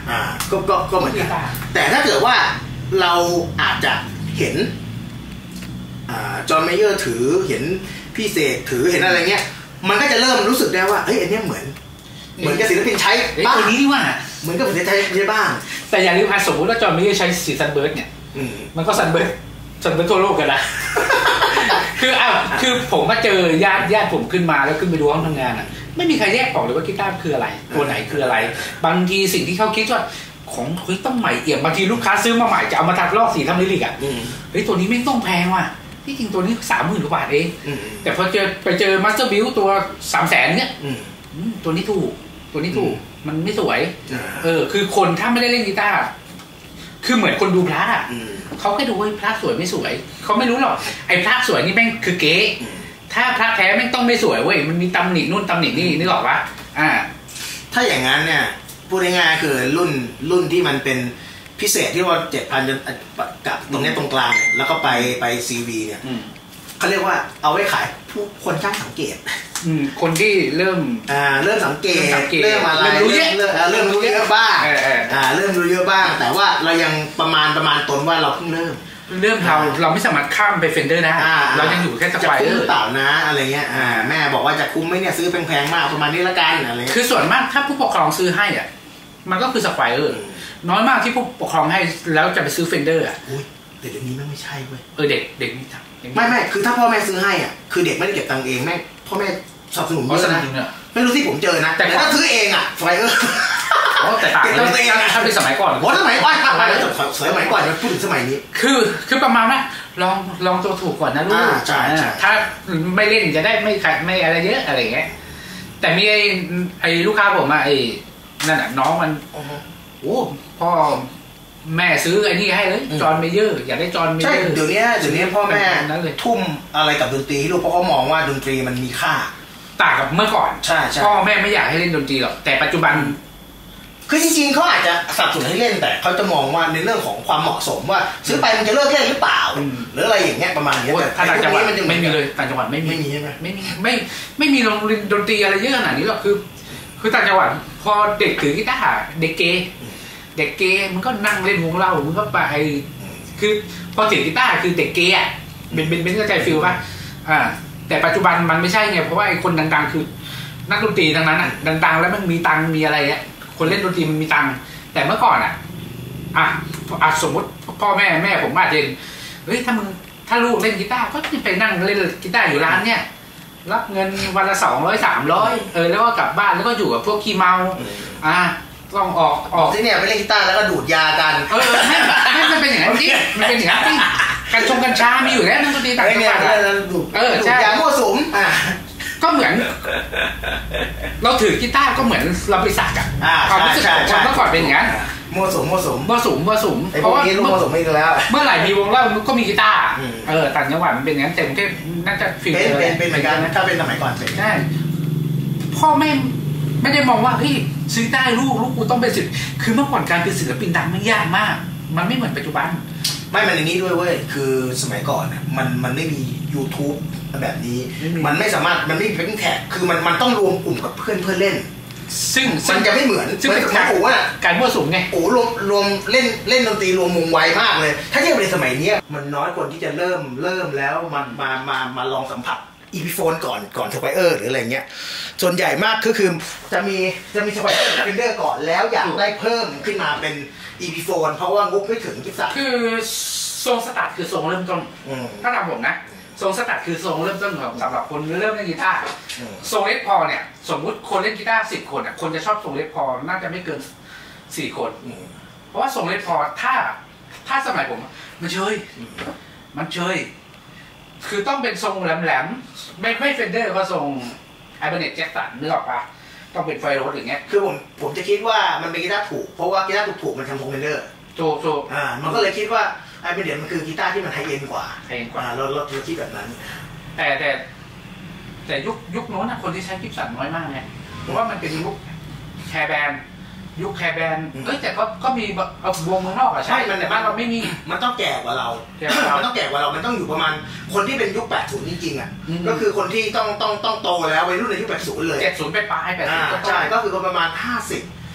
อ่าก็ก็ก็เหมือนกันแต่ถ้าเกิดว่าเราอาจจะเห็นอ่าจอห์นเมเยอร์ถือเห็นพี่เสกถือเห็นอะไรเงี้ยมันก็จะเริ่มรู้สึกได้ว่าเฮ้ยอันนี้เหมือนเหมือนกับศิลปินใช้บ้างตัวนี้ว่าเหมือนกับศิลปินใช้ใช้บ้างแต่อย่าลืมสมมติว่าจอห์นเมเยอร์ใช้สีซันเบิร์ดเนี่ยมันก็ซันเบิร์ดซันเบิร์ดทั่วโลกกันนะคืออ้าวคือผมมาเจอญาติญาติผมขึ้นมาแล้วขึ้นไปดูห้องทำงานอ่ะไม่มีใครแยกออกเลยว่ากีตาร์คืออะไรตัวไหนคืออะไรบางทีสิ่งที่เขาคิดว่าของเฮ้ยต้องใหม่เอี่ยมบางทีลูกค้าซื้อมาใหม่จะเอามาทัดลอกสีทำลิลิกอ่ะเฮ้ยตัวนี้ไม่ต้องแพงว่ะที่จริงตัวนี้สามหมื่นกว่าบาทเองแต่พอเจอไปเจอมาสเตอร์บิลตัวสามแสนเนี้ยตัวนี้ถูกตัวนี้ถูกมันไม่สวยเออคือคนถ้าไม่ได้เล่นกีตาร์คือเหมือนคนดูพระอ่ะเขาแค่ดูว่าพระสวยไม่สวยเขาไม่รู้หรอกไอ้พระสวยนี่แม่งคือเก๊ถ้าพระแท้แม่งต้องไม่สวยเว้ยมันมีตำหนินู่นตำหนินี่นึกออกปะอ่าถ้าอย่างนั้นเนี่ยพูดง่ายๆคือรุ่นรุ่นที่มันเป็นพิเศษที่ว่าเจ็ดพันจนกับตรงนี้ตรงกลางเนี่ยแล้วก็ไปไปซีวีเนี่ยเขาเรียกว่าเอาไว้ขายผู้คนช่างสังเกตคนที่เริ่มอ่าเริ่มสังเกตเริ่มอะไรเริ่มรู้เยอะเริ่มรู้เยอะบ้างอ่าเริ่มรู้เยอะบ้างแต่ว่าเรายังประมาณประมาณตนว่าเราเพิ่งเริ่มเริ่มเราเราไม่สามารถข้ามไปเฟนเดอร์ได้เรายังอยู่แค่สไปเดอร์หรือเปล่านะอะไรเงี้ยอ่าแม่บอกว่าจะคุ้มไหมเนี่ยซื้อแพงๆมากประมาณนี้ละกันอะไรคือส่วนมากถ้าผู้ปกครองซื้อให้อ่ะมันก็คือสไปเดอร์น้อยมากที่ผู้ปกครองให้แล้วจะไปซื้อเฟนเดอร์อ่ะแต่เดี๋ยวนี้มันไม่ใช่เว้ยเออเด็กเด็กนี่จังไม่ไม่คือถ้าพ่อแม่ซื้อให้อ่ะคือเด็กไม่ได้เก็บตังค์เองแม่พ่อแม่สนับสนุนเยอะนะไม่รู้ที่ผมเจอนะแต่ถ้าซื้อเองอ่ะไฟเออแต่ต่างกันเลยถ้าเป็นสมัยก่อนโอ้สมัยก่อนไปแล้วสมัยก่อนมันพูดถึงสมัยนี้คือคือประมาณว่าลองลองตัวถูกก่อนนะลูกถ้าไม่เล่นจะได้ไม่ขัดไม่อะไรเยอะอะไรเงี้ยแต่มีไอ้ไอ้ลูกค้าผมอะไอ้นั่นน่ะน้องมันโอ้พ่อแม่ซื้อไอ้นี่ให้เลยจอห์นเมเยอร์อยากได้จอห์นเมเยอร์เดี๋ยวนี้เดี๋ยวนี้พ่อแม่ทุ่มอะไรกับดนตรีให้ลูกเพราะเขามองว่าดนตรีมันมีค่าต่างกับเมื่อก่อนใช่พ่อแม่ไม่อยากให้เล่นดนตรีหรอกแต่ปัจจุบันคือจริงๆเขาอาจจะสนับสนุนให้เล่นแต่เขาจะมองว่าในเรื่องของความเหมาะสมว่าซื้อไปมันจะเลิกเล่นหรือเปล่าหรืออะไรอย่างเงี้ยประมาณนี้แต่ต่างจังหวัดไม่มีเลยต่างจังหวัดไม่มีไม่มีใช่ไหมไม่มีไม่ไม่มีโรงเรียนดนตรีอะไรเยอะขนาดนี้หรอกคือคือต่างจังหวัดพอเด็กถือกีตาร์เด็กเกเด็กเกมันก็นั่งเล่นวงเล่ามันก็ไปคือพอถือกีตาร์คือเด็กเกอ่ะเป็นเป็นเป็นเข้าใจฟิลป่ะอ่าแต่ปัจจุบันมันไม่ใช่ไงเพราะว่าไอ้คนดังๆคือนักดนตรีทั้งนั้นอ่ะดังๆแล้วมันมีตังมีอะไรเงี้ยคนเล่นดนตรีมันมีตังแต่เมื่อก่อนอ่ะอ่ะอ่ะสมมติพ่อแม่แม่ผมอาจจะเฮ้ยถ้ามึงถ้าลูกเล่นกีตาร์ก็ไปนั่งเล่นกีตาร์อยู่ร้านเนี่ยรับเงินวันละสองร้อยสามร้อยเออแล้วก็กลับบ้านแล้วก็อยู่กับพวกขี้เมาอ่ะต้องออกออกที่เนี่ยไปเล่นกีตาร์แล้วก็ดูดยากันเออให้ให้มันเป็นอย่างนั้นจริงมันเป็นอย่างนั้นจริงกัญชงกัญชามีอยู่แล้วนักดนตรีต่างจังหวัดเออใช่ยามั่วสุมอ่ะก็เหมือนเราถือกีตาร์ก็เหมือนเราไปสักอ่ะความรู้สึกของคนเมื่อก่อนเป็นอย่างนั้นมั่วสุมมั่วสุมมั่วสุมมั่วสุมเพราะว่ามั่วสุมไม่แล้วเมื่อไหร่มีวงเล่าก็มีกีตาร์เออต่างจังหวัดมันเป็นอย่างนั้นแต่แค่น่าจะฟิลเป็นเป็นเหมือนกันถ้าเป็นสมัยก่อนเป็นใช่พ่อแม่ไม่ได้มองว่าเฮ้ยซื้อได้ลูกลูกกูต้องเป็นศิลป์คือเมื่อก่อนการเป็นศิลปินดังมันยากมากมันไม่เหมือนปัจจุบันไม่มันอย่างนี้ด้วยเว้ยคือสมัยก่อนน่ะมันมันไม่มี YouTube แบบนี้มันไม่สามารถมันไม่เป็นแท็กคือมันมันต้องรวมกลุ่มกับเพื่อนเพื่อเล่นซึ่งมันจะไม่เหมือนซึ่งการโอ้ว่าการมั่วสุมไงโอ้รวมรวมเล่นเล่นดนตรีรวมวงไวมากเลยถ้าเทียบในสมัยนี้มันน้อยคนที่จะเริ่มเริ่มแล้วมันมามามาลองสัมผัสอีพีโฟนก่อนก่อนสไปเออร์หรืออะไรเงี้ยส่วนใหญ่มากก็คือจะมีจะมีสไปเออร์เป็นเดอร์ก่อนแล้วอยากได้เพิ่มขึ้นมาเป็นอีพีโฟนเพราะว่างบไม่ถึงกิฟต์คือทรงสตาร์ทคือทรงเริ่มต้นถ้าตามผมนะทรงสตาร์ทคือทรงเริ่มต้นของสำหรับคนเริ่มเล่นกีตาร์ทรงเลดพอเนี่ยสมมุติคนเล่นกีตาร์สิบคนอ่ะคนจะชอบทรงเลดพอน่าจะไม่เกินสี่คนเพราะว่าทรงเลดพอถ้าถ้าสมัยผมมันเชยมันเชยคือต้องเป็นทรงแหลมๆไม่ไม่เฟนเดอร์ก็ทรงไอเบเนตแจ็คสันนึกออกปะต้องเป็นไฟโรสอย่างเงี้ยคือผมผมจะคิดว่ามันเป็นกีตาร์ถูกเพราะว่ากีตาร์ถูกๆมันทำทรงเฟนเดอร์ถูกถูกอ่ามันก็เลยคิดว่าไอเบเนตมันคือกีตาร์ที่มันไฮเอ็นกว่าไฮเอ็นกว่าเราเราคิดแบบนั้นแต่แต่แต่ยุคยุคโน้นคนที่ใช้กิฟสันน้อยมากไงเพราะว่ามันเป็นยุคแคร์แบนยุคแคร์แบนเอ้ยแต่ก็ก็มีเอาวงเมืองนอกอะใช่มันแต่บ้านเราไม่มีมันต้องแก่กว่าเรามันต้องแก่กว่าเรามันต้องอยู่ประมาณคนที่เป็นยุคแปดสิบจริงๆอ่ะก็คือคนที่ต้องต้องต้องโตแล้ววัยรุ่นในยุคแปดสิบเลยเจ็ดสิบไปปลายแปดสิบใช่ก็คือประมาณห้าสิบ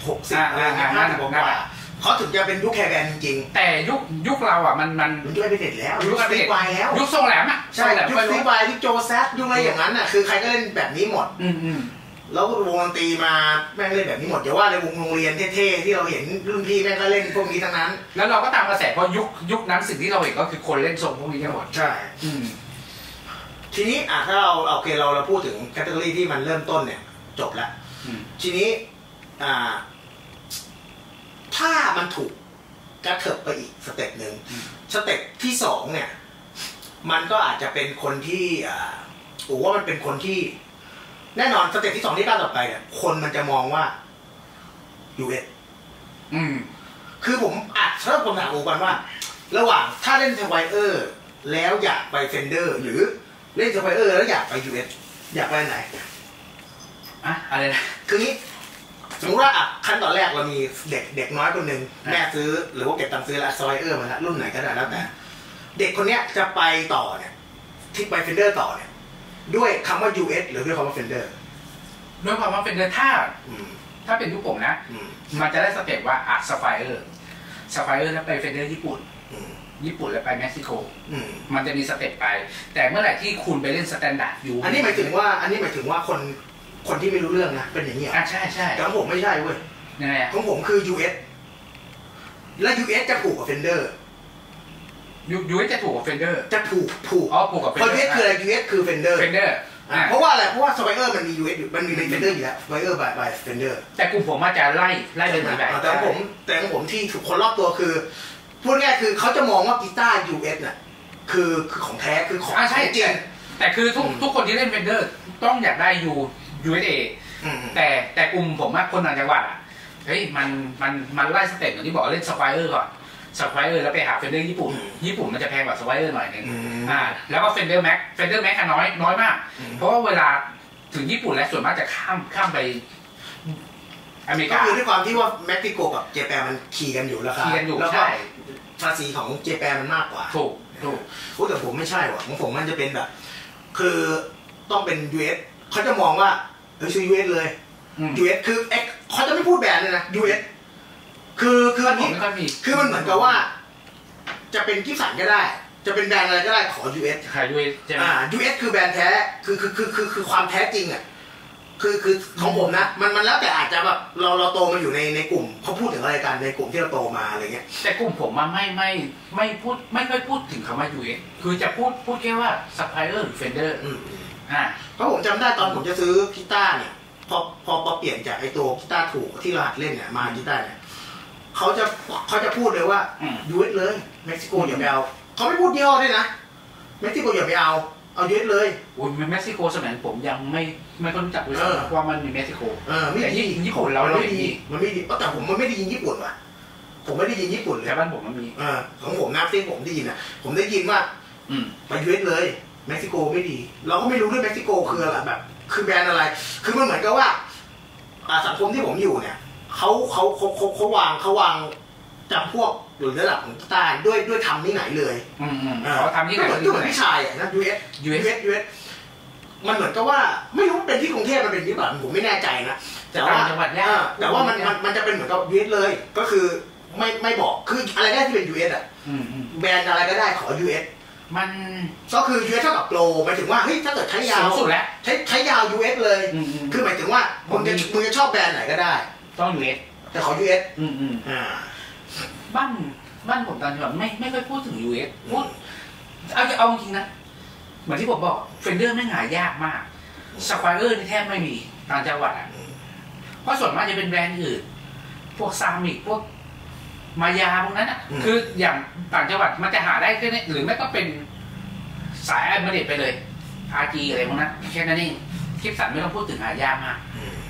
หกสิบอะไรเงี้ยห้าสิบกว่าเขาถึงจะเป็นยุคแคร์แบนจริงๆแต่ยุคยุคเราอ่ะมันมันยุคไอพีเด็ดแล้วยุคไอพีเด็ดแล้วยุคทรงแหลมอ่ะใช่ยุคซีวายยุคโจแซฟยุคอะไรอย่างนั้นอ่ะคือใครก็เล่นแบบนี้หมดแล้ววงดนตรีมาแม่งเล่นแบบนี้หมดอย่าว่าในวงโรงเรียนเท่ๆที่เราเห็นรุ่นพี่แม่งก็เล่นพวกนี้ทั้งนั้นแล้วเราก็ตามกระแสเพราะยุคยุคนั้นสิ่งที่เราเห็นก็คือคนเล่นทรงพวกนี้ทั้งหมดใช่ทีนี้อ่ะถ้าเราโอเคเราเราพูดถึงแคตตาล็อกที่มันเริ่มต้นเนี่ยจบแล้วทีนี้อ่าถ้ามันถูกกระเถิบไปอีกสเต็ปหนึ่งสเต็ปที่สองเนี่ยมันก็อาจจะเป็นคนที่อ่าโอ้ว่ามันเป็นคนที่แน่นอนสเต็ปที่สองที่ก้าวต่อไปเนี่ยคนมันจะมองว่า ยู เอสอืมคือผมอาจถ้าผมถามโอกันว่าระหว่างถ้าเล่นสควอเออร์แล้วอยากไปเฟนเดอร์หรือเล่นสควอเออร์แล้วอยากไป ยู เอส อยากไปไหนอะอะไรนะคือนี้สมมติว่าอ่ะขั้นตอนแรกเรามีเด็กเด็กน้อยคนหนึ่งแม่ซื้อหรือว่าเก็บตังค์ซื้อแล้วสควอเออร์มาแล้วรุ่นไหนก็ได้แล้วแต่เด็กคนเนี้ยจะไปต่อเนี่ยที่ไปเฟนเดอร์ต่อเนี่ยด้วยคำว่า ยู เอส หรือด้วยคำว่า Fender ด้วยคำว่า Fender ถ้าถ้าเป็นยุคผมนะมันจะได้สเต็ปว่าอ่ะ Sapphire Sapphire แล้วไป Fender ญี่ปุ่นญี่ปุ่นแล้วไปเม็กซิโกมันจะมีสเต็ปไปแต่เมื่อไหร่ที่คุณไปเล่นสแตนดาร์ดยูอันนี้หมายถึงว่าอันนี้หมายถึงว่าคนคนที่ไม่รู้เรื่องนะเป็นอย่างนี้อ่ะใช่ใช่แต่ของผมไม่ใช่เว้ยยังไงของผมคือ ยู เอส และ ยู เอส จะผูกกับ Fender ยูยูเอสจะถูกกับเฟนเดอร์จะถูกผูกอ๋อผูกกับเฟนเดอร์ยู เอส คืออะไร ยู เอส คือ Fender Fender เพราะว่าอะไรเพราะว่าสไปเออร์มันมี ยู เอส อยู่มันมีใน Fender อยู่แล้วสไปเออร์ by by Fender แต่กลุ่มผมอาจจะไล่ไล่เป็นแบบแต่ผมแต่ของผมที่ถูกคนรอบตัวคือพูดง่ายคือเขาจะมองว่ากีตาร์ ยู เอส น่ะคือคือของแท้คือของใช่จริงแต่คือทุกทุกคนที่เล่น Fender ต้องอยากได้ U ยู เอส เอ แต่แต่กลุ่มผมว่าคนต่างจังหวัดอ่ะเฮ้ยมันมันมันไล่สเต็ปอย่างที่บอกเล่นสไปเออร์ก่อนสควอเออร์แล้วไปหาเฟนเดอร์ญี่ปุ่นญี่ปุ่นมันจะแพงกว่าสควอเออร์หน่อยนึงอ่าแล้วก็เฟนเดอร์แม็กเฟนเดอร์แม็กน้อยน้อยมากเพราะว่าเวลาถึงญี่ปุ่นแล้วส่วนมากจะข้ามข้ามไปอเมริกาก็คือด้วยความที่ว่าเม็กซิโกกับเจแปนมันขี่กันอยู่แล้วครับขี่กันอยู่ใช่ภาษีของเจแปนมันมากกว่าถูกถูกพูดแต่ผมไม่ใช่ว่ะของผมมันจะเป็นแบบคือต้องเป็น ยู เอส เขาจะมองว่าเออซื้อ ยู เอส เลย ยู เอส คือเอ็กเขาจะไม่พูดแบรนด์เลยนะ ยู เอสคือคืออันนี้คือมันเหมือนกับว่าจะเป็นกิฟสันก็ได้จะเป็นแบรนด์อะไรก็ได้ขอ ยู เอสขาย ยู เอส ใช่ไหมอ่า ยู เอส คือแบรนด์แท้คือคือคือคือคือความแท้จริงอ่ะคือคือของผมนะมันมันแล้วแต่อาจจะแบบเราเราโตมาอยู่ในในกลุ่มเขาพูดถึงอะไรกันในกลุ่มที่เราโตมาอะไรเงี้ยแต่กลุ่มผมมันไม่ไม่ไม่พูดไม่ค่อยพูดถึงคำว่า ยู เอส คือจะพูดพูดแค่ว่า Sapphire หรือ Fender อ่าเพราะผมจำได้ตอนผมจะซื้อกีตาร์เนี่ยพอพอพอเปลี่ยนจากไอตัวกีตาร์ถูกที่เราหัดเล่นเนี่ยมากีตาร์เนี่ยเขาจะเขาจะพูดเลยว่า ยู เอส เลยเม็กซิโกอย่าไปเอาเขาไม่พูดยี่ห้อด้วยนะเม็กซิโกอย่าไปเอาเอา ยู เอส เลยโอ้ยเม็กซิโกสมัยผมยังไม่ไม่ค่อยรู้จักเลยว่ามันมีเม็กซิโกแต่ยิ่งญี่ปุ่นเราไม่ดีมันไม่ดีแต่ผมมันไม่ได้ยินญี่ปุ่นว่ะผมไม่ได้ยินญี่ปุ่นเลยแต่บ้านผมมันมีอ่าของผมนะที่ผมได้ยินอ่ะผมได้ยินว่าไป ยู เอส เลยเม็กซิโกไม่ดีเราก็ไม่รู้ด้วยเม็กซิโกคืออะไรแบบคือแบรนด์อะไรคือมันเหมือนกับว่าสังคมที่ผมอยู่เนี่ยเขาเขาเขาเขาเขาวางเขาวางจำพวกหรือระดับของกีตาร์ด้วยด้วยทำที่ไหนเลยอืมอืมเขาทำที่ไหนก็เหมือนพี่ชายอ่ะนะ ยู เอส ยู เอส ยู เอส มันเหมือนกับว่าไม่รู้เป็นที่กรุงเทพมันเป็นที่แบบผมไม่แน่ใจนะแต่ว่าแต่ว่ามันมันมันจะเป็นเหมือนกับ ยู เอส เลยก็คือไม่ไม่บอกคืออะไรก็ได้ที่เป็น ยู เอส อ่ะแบรนด์อะไรก็ได้ขอ ยู เอสมันก็คือ ยู เอส เท่ากับโปรหมายถึงว่าเฮ้ยถ้าเกิดใช้ยาวสุดแล้วใช้ใช้ยาว ยู เอส เลยคือหมายถึงว่ามึงจะมึงจะชอบแบรนด์ไหนก็ได้ต้อง ยู เอสแต่ขอ ยู เอสอืมอืมอ่าบ้านบ้านผมตอนนี้แบบไม่ไม่ค่อยพูดถึง ยู เอส พูดเอาเอาจริงนะเหมือนที่ผมบอกเฟนเดอร์ไม่หายากมากสควอเออร์นี่แทบไม่มีต่างจังหวัดอ่ะเพราะส่วนมากจะเป็นแบรนด์อื่นพวกซามิกพวกมายาพวกนั้นอ่ะคืออย่างต่างจังหวัดมันจะหาได้แค่นี้หรือไม่ก็เป็นสายอัลมาเดตไปเลย อาร์ จี อะไรพวกนั้นแค่นั้นเองคลิปสันไม่ต้องพูดถึงหายากมาก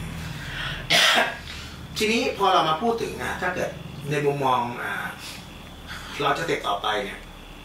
ทีนี้พอเรามาพูดถึงอ่ะถ้าเกิดในมุมมองอ่าเราจะเต็ปต่อไปเนี่ย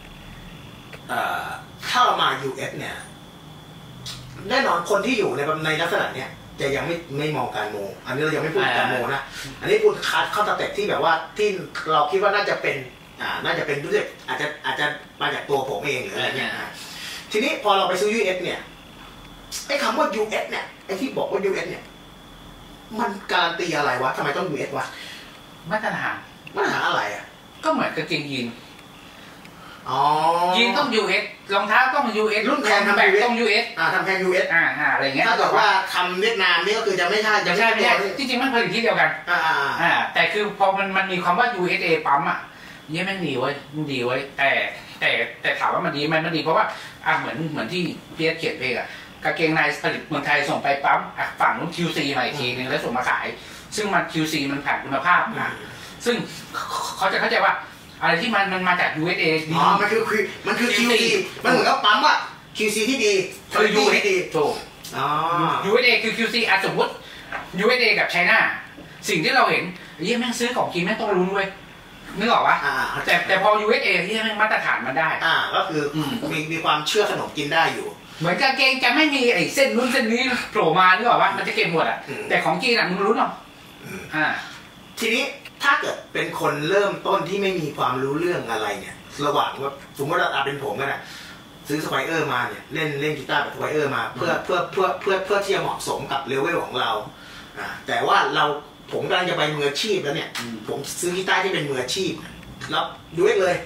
ถ้าเรามา ยู เอส เนี่ยแน่นอนคนที่อยู่ในในลักษณะเนี้ยจะยังไม่ไม่มองการโมอันนี้เรายังไม่พูดการโมนะอันนี้พูดคัดเข้าสเต็ปที่แบบว่าที่เราคิดว่าน่าจะเป็นอ่าน่าจะเป็นด้วยอาจจะอาจจะมาจากตัวผมเองหรืออะไรเงี้ยทีนี้พอเราไปซื้อ ยู เอส เนี่ยไอ้คำว่า ยู เอส เนี่ยไอ้ที่บอกว่า ยู เอส เนี่ยมันการันตีอะไรวะทำไมต้อง ยู เอส วะมาตรฐานมาตรฐานอะไรอ่ะก็เหมือนกางเกงยีนอ๋อยีนต้อง ยู เอส รองเท้าต้อง ยู เอสรุ่นแพงทำแบบต้อง ยู เอสอ่าทำแพง ยู เอสอ่าอ่าอะไรเงี้ยถ้าเกิดว่าทำเวียดนามนี่ก็คือจะไม่ใช่จะไม่ใช่ไม่ใช่จริงๆมันผลิตที่เดียวกันอ่าอ่าแต่คือพอมันมันมีคำว่า ยู เอส เอ ปั๊มอ่ะเนี่ยแม่งดีเว้ยมันดีเว้ยแต่แต่แต่ถามว่ามันดีไหมมันดีเพราะว่าอ่ะเหมือนเหมือนที่พีเอสเขียนเพลงอ่ะกางเกงในผลิตเมืองไทยส่งไปปั๊มอ่ะฝั่งนู้น คิว ซี มาอีกทีนึงแล้วส่งมาขายซึ่งมัน คิว ซี มันผ่านคุณภาพนะซึ่งเขาจะเข้าใจว่าอะไรที่มันมันมาจาก ยู เอส เอ ดีอ๋อมันคือคือมันคือ คิว ซี มันเหมือนกับปั๊มอ่ะ คิว ซี ที่ดีคือ ยู เอส เอ ถูกอ๋อยู เอส เอ คือ คิว ซี อ่ะสมมติ ยู เอส เอ กับไชน่าสิ่งที่เราเห็นเฮ้ยแม่งซื้อของกินแม่งต้องลุ้นเว้ยนึกออกปะแต่แต่พอ ยู เอส เอ ที่แม่งมาตรฐานมันได้อ่าก็คือมีมีความเชื่อขนมกินได้อยู่เหมือนกางเกงจะไม่มีไอ้เส้นนู้นเส้นนี้โผล่มานึกออกปะมันจะเก็บหมดอ่ะแต่ของกินอ่ะมึงลุ้นหรออ่าทีนี้ถ้าเกิดเป็นคนเริ่มต้นที่ไม่มีความรู้เรื่องอะไรเนี่ยระหว่างว่าสมมติว่าเป็นผมกันนะซื้อสไปเออร์มาเนี่ยเล่นเล่นกีตาร์แบบสไปเออร์มาเพื่อเพื่อเพื่อเพื่อเพื่อที่จะเหมาะสมกับเลเวลของเราอ่าแต่ว่าเราผมกำลังจะไปมืออาชีพแล้วเนี่ยผมซื้อกีตาร์ที่เป็นมืออาชีพแล้วดูเองเลย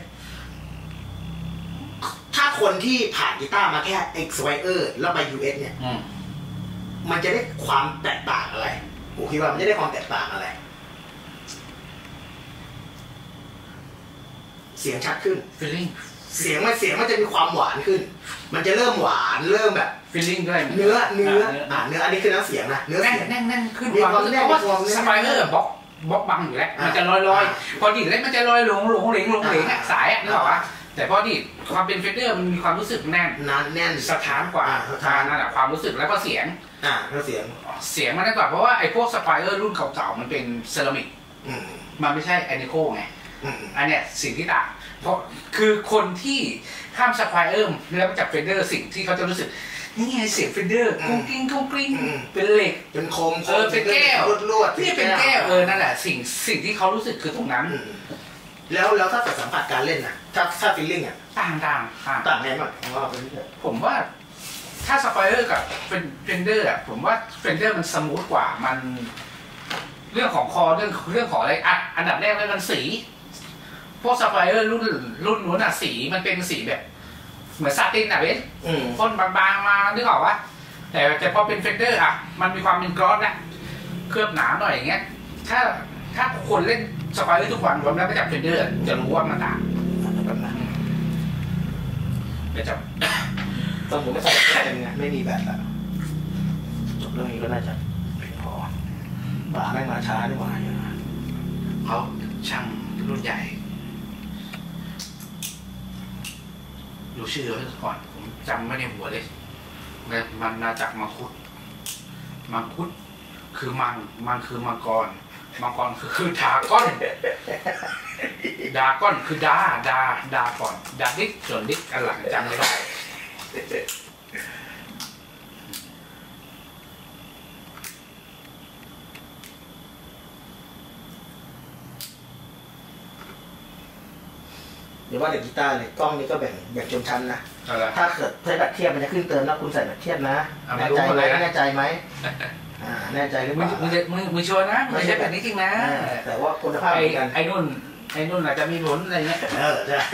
ถ้าคนที่ผ่านกีตาร์มาแค่เอ็กซ์ไวเออร์แล้วไป ยู เอส เนี่ยมันจะได้ความแตกต่างอะไรผมคิดว่ามันจะได้ความแตกต่างอะไรเสียงชัดขึ้น feeling เสียงมันเสียงมันจะมีความหวานขึ้นมันจะเริ่มหวานเริ่มแบบ feeling ด้วยเนื้อเนื้ออ่าเนื้ออันนี้คือเนื้อเสียงนะเนื้อเสียงแน่นแน่นขึ้นความรู้สึกเพราะว่าสไปเออร์บล็อกบล็อกบังอยู่แล้วมันจะลอยลอยพอดีดเล่นมันจะลอยหลงหลงเหลงหลงเหลงอ่ะสายอ่ะนึกออกปะแต่พอดีดความเป็นเฟเดอร์มันมีความรู้สึกแน่นแน่นสถานกว่าสถานนั่นแหละความรู้สึกแล้วก็เสียงอ่าเสียงเสียงมันได้กว่าเพราะว่าไอ้พวกสไปเออร์รุ่นเก่าๆมันเป็นเซรามิกมันไม่ใช่แอนิโคไงอันเนี้ยสิ่งที่ต่างเพราะคือคนที่ข้ามสไปเออร์แล้วมาจากเฟเดอร์สิ่งที่เขาจะรู้สึกนี่ไงเสียงเฟเดอร์กุ้งกิ้งกุ้งกิ้งเป็นเหล็กเป็นคมเออเป็นแก้วนี่เป็นแก้วเออนั่นแหละสิ่งสิ่งที่เขารู้สึกคือตรงนั้นแล้วแล้วถ้าสัมผัสการเล่นน่ะถ้าถ้าฟีลลิ่งอ่ะต่างต่างต่างไงบ้างผมว่าถ้าสไปเออร์กับเฟนเดอร์อ่ะผมว่าเฟนเดอร์มันสมูทกว่ามันเรื่องของคอเรื่องเรื่องของอะไรอ่ะอันดับแรกเลยมันสีพวกสไปเออร์รุ่นรุ่นนู้นอ่ะสีมันเป็นสีแบบเหมือนซาตินอ่ะเว้ยพ่นบางๆมานึกออกปะแต่แต่พอเป็นเฟนเดอร์อ่ะมันมีความเป็นกรอสนะเคลือบหนาหน่อยอย่างเงี้ยถ้าถ้าคนเล่นสไปเออร์ทุกวันรวมแล้วไปจับเฟนเดอร์จะรู้ว่ามันต่างไปจับตอนผมไม่ใส่เป็นไงไม่มีแบบละจบเรื่องนี้ก็น่าจะเป็นพอป่าไม่มาช้าดีกว่าเขาช่างรุ่นใหญ่ดูชื่อเขาก่อนผมจำไม่ในหัวเลยมันมาจากมังคุดมังคุดคือมังมังคือมังกรมังกรคือคือดาก้อนดาก้อนคือดาดาดาก่อนดาดิกส่วนดิกอันหลังจำไม่ได้หรือว่าเด็กกีตาร์เนี่ยกล้องนี้ก็แบ่งแบ่งชนชั้นนะถ้าเกิดใช้แบตเทียบมันจะขึ้นเติมแล้วคุณใส่แบตเทียบนะแน่ใจไหมแน่ใจไหมแน่ใจหรือเปล่ามึงมึงมึงชวนนะมึงใช้แบบนี้จริงนะแต่ว่าคุณภาพเหมือนกันไอ้นุ่นไอ้นุ่นอาจจะมีผลอะไรเงี้ยเออใช่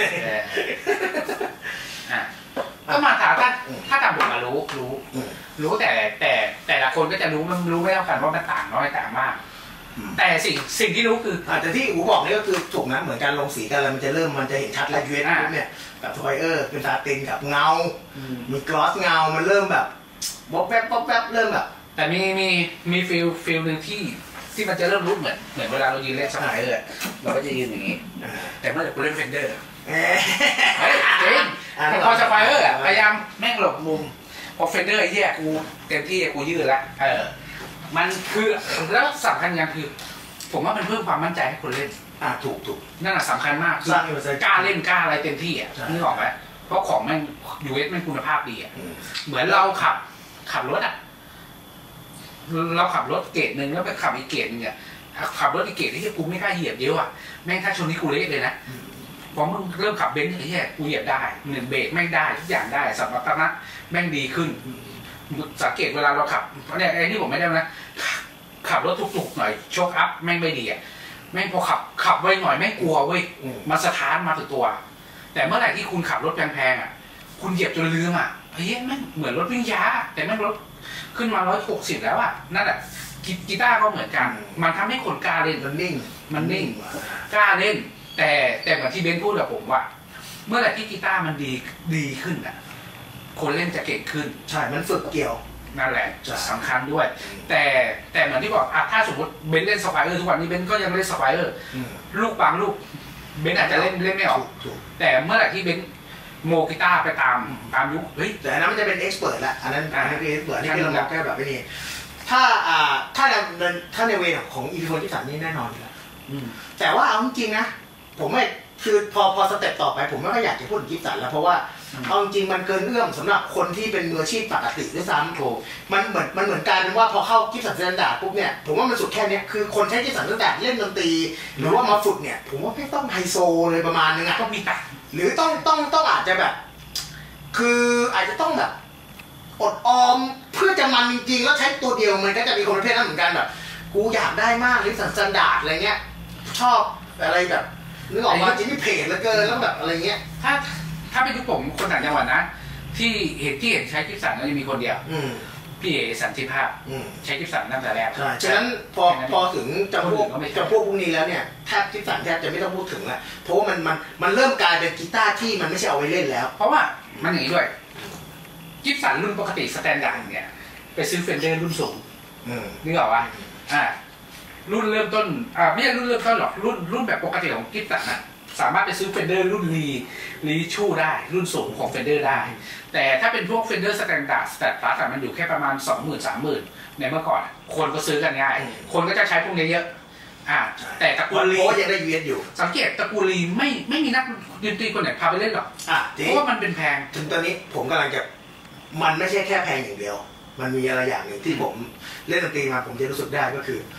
ก็มาถามถ้าถ้าตามผมมารู้รู้รู้แต่แต่แต่ละคนก็จะรู้มันรู้ไม่เท่ากันว่ามันต่างน้อยต่างมากแต่สิ่งสิ่งที่รู้คือแต่ที่อูบอกนี่ก็คือถูกนะเหมือนการลงสีกันแล้วมันจะเริ่มมันจะเห็นชัดแล้วยูเอสเนี่ยกับสไปเออร์เป็นซาตินกับเงามีกลอสเงามันเริ่มแบบบ๊อบแป๊บบ๊อบแป๊บเริ่มแบบแต่มีมีมีฟิลฟิลหนึ่งที่ที่มันจะเริ่มรู้เหมือนเหมือนเวลาเรายืนเล่นสไปเออร์เราก็จะยืนอย่างนี้แต่เมื่อเราเล่นเฟนเดอร์เฮ้ยจริงพอสไปเออร์พยายามแม่งหลบมุมพอเฟนเดอร์ไอ้เหี้ยกูเต็มที่กูยืดแล้วเออมันคือแล้วสำคัญอย่างคือผมว่ามันเพิ่มความมั่นใจให้คนเล่นอ่าถูกถูกนั่นแหละสำคัญมากคือกล้าเล่นกล้าอะไรเต็มที่อ่ะนึกออกไหมเพราะของแม่งยูเอสแม่งคุณภาพดีอ่ะเหมือนเราขับขับรถอ่ะเราขับรถเกรดหนึ่งแล้วไปขับอีกเกรดหนึ่งอ่ะขับรถอีกเกรดที่กูไม่กล้าเหยียบเยอะอ่ะแม่งถ้าชนนี้กูเละเลยนะพอมึงเริ่มขับเบนซ์ไอ้เหี้ยกูเหยียบได้หนึ่งเบรกแม่งได้ทุกอย่างได้สมรรถนะแม่งดีขึ้นสังเกตเวลาเราขับเนี่ยไอ้ที่ผมไม่ได้นะขับรถทุกๆหน่อยโชคอัพแม่งไม่ดีอ่ะแม่งพอขับขับไวหน่อยแม่งกลัวเว้ยมาสถานมาถึงตัวแต่เมื่อไหร่ที่คุณขับรถแพงๆอ่ะคุณเหยียบจนลืมอ่ะเฮ้ยแม่งเหมือนรถวิ่งช้าแต่แม่งรถขึ้นมาร้อยหกสิบแล้วอ่ะนั่นแหละกีตาร์ก็เหมือนกันมันทำให้คนกล้าเล่นมันนิ่งมันนิ่งกล้าเล่นแต่แต่เหมือนที่เบนพูดกับผมว่าเมื่อไหร่ที่กีตาร์มันดีดีขึ้นอ่ะคนเล่นจะเก่งขึ้นใช่มันฝึกเกี่ยวนั่นแหละสำคัญด้วยแต่แต่เหมือนที่บอกอ่ะถ้าสมมติเบนเล่นสไปเออร์ทุกวันนี้เบนก็ยังเล่นสไปเออร์ลูกบางลูกเบนอาจจะเล่นเล่นไม่ออกแต่เมื่อไหร่ที่เบนโมกีตาร์ไปตามตามยุคเฮ้ยแต่อันนั้นมันจะเป็นเอ็กซ์เพรสละอันนั้นอันนั้นเป็นเอ็กซ์เพรสนี่คือเรามองแค่แบบนี้ถ้าอ่าถ้าในถ้าในเวทของอีพีโฟนที่สามนี่แน่นอนอยู่แล้วแต่ว่าเอาจริงนะผมไม่คือพอพอสเต็ปต่อไปผมไม่ค่อยอยากจะพูดถึงกิฟสันแล้วเพราะว่าเอาจริงมันเกินเอื้อมสำหรับคนที่เป็นมืออาชีพปกติด้วยซ้ำถูกมันเหมือนมันเหมือนกลายเป็นว่าพอเข้ากิฟสันสแตนดาร์ดปุ๊บเนี่ยผมว่ามันสุดแค่นี้คือคนใช้กิฟสันสแตนดาร์ดเล่นดนตรีหรือว่ามาฝึกเนี่ยผมว่าไม่ต้องไฮโซเลยประมาณนึงอ่ะต้องมีตังหรือต้องต้องต้องอาจจะแบบคืออาจจะต้องแบบอดออมเพื่อจะมันจริงๆแล้วใช้ตัวเดียวมันก็จะมีคนประเภทนั้นเหมือนกันแบบกูอยากได้มากลิสันสแตนดาร์ดอะไรเงี้ยชอบอะไรแบบนึกออกว่าจิมมี่เพจแล้วเกินแล้วแบบอะไรเงี้ยถ้าถ้าเป็นยุคผมคนต่างจังหวัดนะที่เห็นที่เห็นใช้กิฟสันก็จะมีคนเดียวพี่เอสันติภาพใช้กิฟสันตั้งแต่แรกใช่ฉะนั้นพอพอถึงจำพวกจำพวกพวกนี้แล้วเนี่ยแทบกิฟสันแทบจะไม่ต้องพูดถึงแล้วเพราะว่ามันมันมันเริ่มกลายเป็นกีตาร์ที่มันไม่ใช่เอาไว้เล่นแล้วเพราะว่ามันอย่างนี้ด้วยกิฟสันรุ่นปกติสแตนดาร์ดเนี่ยไปซื้อเฟนเดอร์รุ่นสูงนึกออกป่ะอ่ารุ่นเริ่มต้นอ่าไม่ใช่รุ่นเริ่มต้นหรอกรุ่นรุ่นแบบปกติของกิฟสันนะสามารถไปซื้อเฟนเดอร์รุ่นรีรีชูได้รุ่นสูงของเฟนเดอร์ได้แต่ถ้าเป็นพวกเฟนเดอร์สแตนดาร์ดสแตนดาร์ดมันอยู่แค่ประมาณ สองหมื่น สามหมื่น ในเมื่อก่อนคนก็ซื้อกันง่ายคนก็จะใช้พวกนี้เยอะอ่าแต่ตระกูลรียังได้ยูเอสอยู่สังเกตตระกูลรีไม่ไม่มีนักดนตรีคนไหนพาไปเล่นหรอกเพราะว่ามันเป็นแพงถึงตอนนี้ผมกำลังจะมันไม่ใช่แค่แพงอย่างเดียวมันมีอะไรอย่างหนึ่งที่ผมเล่นดนตรีมาผมจะรู้สึกได้ก็คือ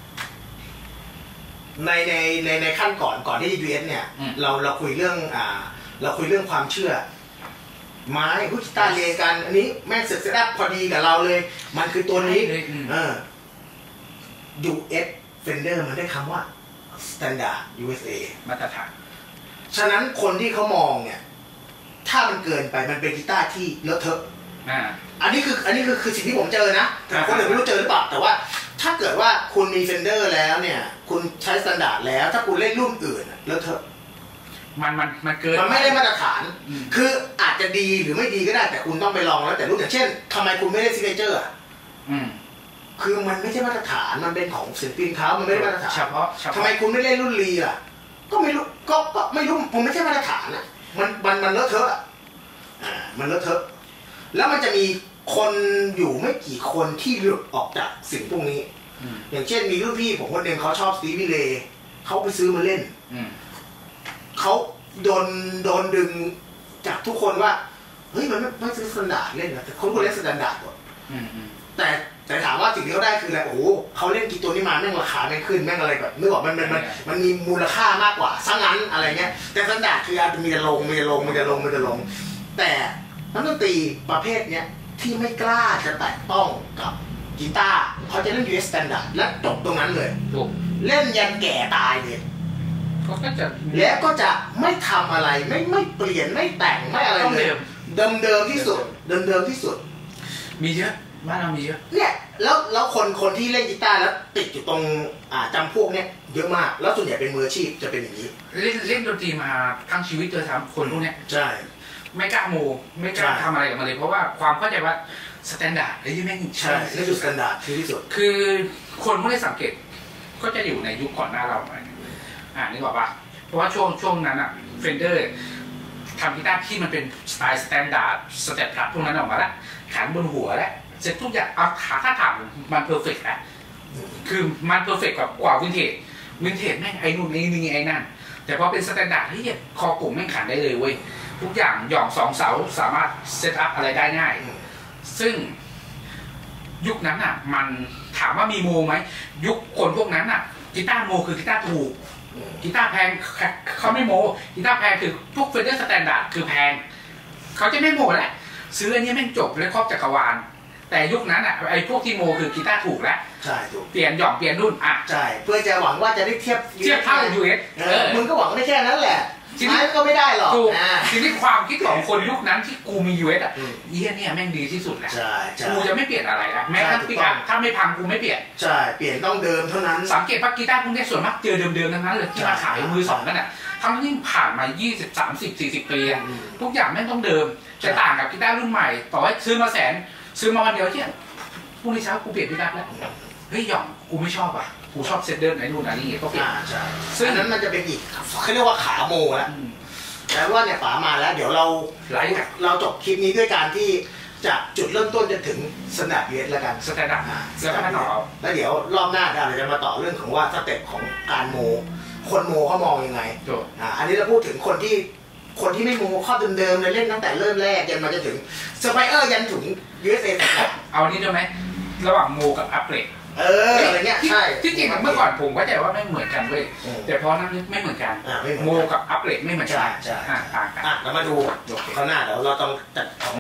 ในในในในขั้นก่อนก่อนที่ ยู เอส เนี่ยเราเราคุยเรื่องอ่าเราคุยเรื่องความเชื่อไม้กุชตาเรียกันอันนี้แม่งเสร็จเซตอัพพอดีกับเราเลยมันคือตัวนี้เออ ยู เอส Fender มันได้คำว่า Standard ยู เอส เอมาตรฐานฉะนั้นคนที่เขามองเนี่ยถ้ามันเกินไปมันเป็นกีตาร์ที่เลอะเทอะอันนี้คืออันนี้คือคือสิ่งที่ผมเจอนะแต่คนอื่นไม่รู้เจอหรือเปล่าแต่ว่าถ้าเกิดว่าคุณมี Fender แล้วเนี่ยคุณใช้ Standard แล้วถ้าคุณเล่นรุ่นอื่นเลอะเทอะมันมันมันเกินมันไม่ได้มาตรฐานคืออาจจะดีหรือไม่ดีก็ได้แต่คุณต้องไปลองแล้วแต่รุ่นอย่างเช่นทำไมคุณไม่ได้ซิกเนเจอร์อ่ะคือมันไม่ใช่มาตรฐานมันเป็นของศิลปินเขามันไม่ได้มาตรฐานเฉพาะทำไมคุณไม่เล่นรุ่นรีล่ะก็ไม่รู้ก็ก็ไม่รู้ผมไม่ใช่มาตรฐานอ่ะมันมันมันเลอะเทอะอ่ามันเลอะเทอะแล้วมันจะมีคนอยู่ไม่กี่คนที่หลุดออกจากสิ่งพวกนี้อย่างเช่นมีรุ่นพี่ผมคนหนึ่งเขาชอบสตีวีเลย์เขาไปซื้อมาเล่นเขาโดนโดนดึงจากทุกคนว่าเฮ้ยมันไม่ไม่ซื้อสแตนดาร์ดเล่นนะแต่คนก็เล่นสแตนดาร์ดหมดแต่แต่ถามว่าสิ่งที่เขาได้คืออะไรโอ้โหเขาเล่นกี่ตัวนี้มาแม่งราคาแม่งขึ้นแม่งอะไรแบบนึกออกมันมันมันมันมีมูลค่ามากกว่าซะงั้นอะไรเงี้ยแต่สแตนดาร์ดคืออาจจะมีจะลงมีจะลงมีจะลงมีจะลงแต่นักดนตรีประเภทเนี้ยที่ไม่กล้าจะแตะต้องกับกีตาร์เขาจะเล่น ยู เอส Standard และจบตรงนั้นเลยเล่นยันแก่ตายเลยก็จะแล้วก็จะไม่ทำอะไรไม่ไม่เปลี่ยนไม่แต่งไม่อะไรเลยเดิมเดิมที่สุดเดิมเดิมที่สุดมีเยอะบ้านเรามีเยอะเนี่ยแล้วแล้วคนคนที่เล่นกีตาร์แล้วติดอยู่ตรงอ่าจำพวกเนี้ยเยอะมากแล้วส่วนใหญ่เป็นมืออาชีพจะเป็นอย่างนี้เล่นเล่นดนตรีมาทั้งชีวิตเลยครับคนพวกเนี้ยใช่ไม่กล้าโมไม่กล้าทำอะไรกับมันเลยเพราะว่าความเข้าใจว่าสแตนดาร์ดไอ้ที่แม่งใช่นี่คือสแตนดาร์ดที่สุดคือคนไม่ได้สังเกตก็จะอยู่ในยุคก่อนหน้าเราอ่านึกออกปะเพราะว่าช่วงช่วงนั้นอะเฟนเดอร์ทำกีตาร์ที่มันเป็นสไตล์สแตนดาร์ดสเต็ปพลับพวกนั้นออกมาแล้วขันบนหัวแล้วเสร็จทุกอย่างเอาขาถ้าถามมันเพอร์เฟกต์แล้วคือมันเพอร์เฟกต์กว่ากว่าวินเทจวินเทจแม่งไอ้นู่นไอ้นี่ไอ้นั่นแต่พอเป็นสแตนดาร์ดที่คอกลุ่มแม่งขันได้เลยเว้ยทุกอย่างหย่องสองเสาสามารถเซตอัพอะไรได้ง่ายซึ่งยุคนั้นอ่ะมันถามว่ามีโมไหมยุคคนพวกนั้นอ่ะกีตาร์โมคือกีตาร์ถูกกีตาร์แพงเขาไม่โมกีตาร์แพงคือพวกเฟเดอร์สแตนดาร์ดคือแพงเขาจะไม่โมแหละซื้ออันนี้แม่งจบเลยครอบจักรวาลแแต่ยุคนั้นอ่ะไอ้พวกที่โมคือกีตาร์ถูกแล้วใช่ถูกเปลี่ยนหย่อมเปลี่ยนรุ่นอ่ะใช่เพื่อจะหวังว่าจะได้เทียบเทียบเท่า ยู เอสเออมึงก็หวังได้แค่นั้นแหละทีนี้ก็ไม่ได้หรอกทีนี้ความคิดของคนยุคนั้นที่กูมี ยู เอส อ่ะเฮียเนี่ยแม่งดีที่สุดแหละกูจะไม่เปลี่ยนอะไรละแม้ถ้าปิกอัพถ้าไม่พังกูไม่เปลี่ยนใช่เปลี่ยนต้องเดิมเท่านั้นสังเกตว่ากีตาร์พวกนี้ส่วนมากเจอเดิมๆทั้งนั้นเลยที่มาขายมือสองกันอ่ะทั้งที่ผ่านมายี่สิบ สามสิบ สี่สิบปีอ่ะทุกอย่างแม่งต้องเดิมจะต่างกับกีตาร์รุ่นใหม่ต่อให้ซื้อมาแสนซื้อมาวันเดียวที่พรุ่งนี้เช้ากูเปลี่ยนกีตาร์แล้วเฮ้ยหย่อมกูไม่ชอบอ่ะกูชอบเซตเดิร์นไอ้นู่นอันนี้ก็เปลี่ยนใช่ซึ่งนั้นมันจะเป็นอีกเขาเรียกว่าขาโมแล้วแต่ว่าเนี่ยป๋ามาแล้วเดี๋ยวเราเราจบคลิปนี้ด้วยการที่จากจุดเริ่มต้นจะถึงสแนป ยู เอส แล้วกันสแตนดาร์ดแล้วก็มาต่อแล้วเดี๋ยวรอบหน้าเราจะมาต่อเรื่องของว่าสเต็ปของการโมคนโมเขามองยังไงอ่าอันนี้เราพูดถึงคนที่คนที่ไม่โมข้อเดิมๆเลยเล่นตั้งแต่เริ่มแรกยันมาจะถึงสไปเออร์ยันถึง ยู เอส เอเอานี้ได้ไหมระหว่างโมกับอัปเกรดเอออะไรเงี้ยใช่ที่จริงเมื่อก่อนผมก็จะว่าไม่เหมือนกันเว้ยแต่พอนั้นไม่เหมือนกันโมกับอัปเกรดไม่เหมือนกันใช่ใช่ต่างกันอ่ะเรามาดูข้างหน้าเดี๋ยวเราต้องจัด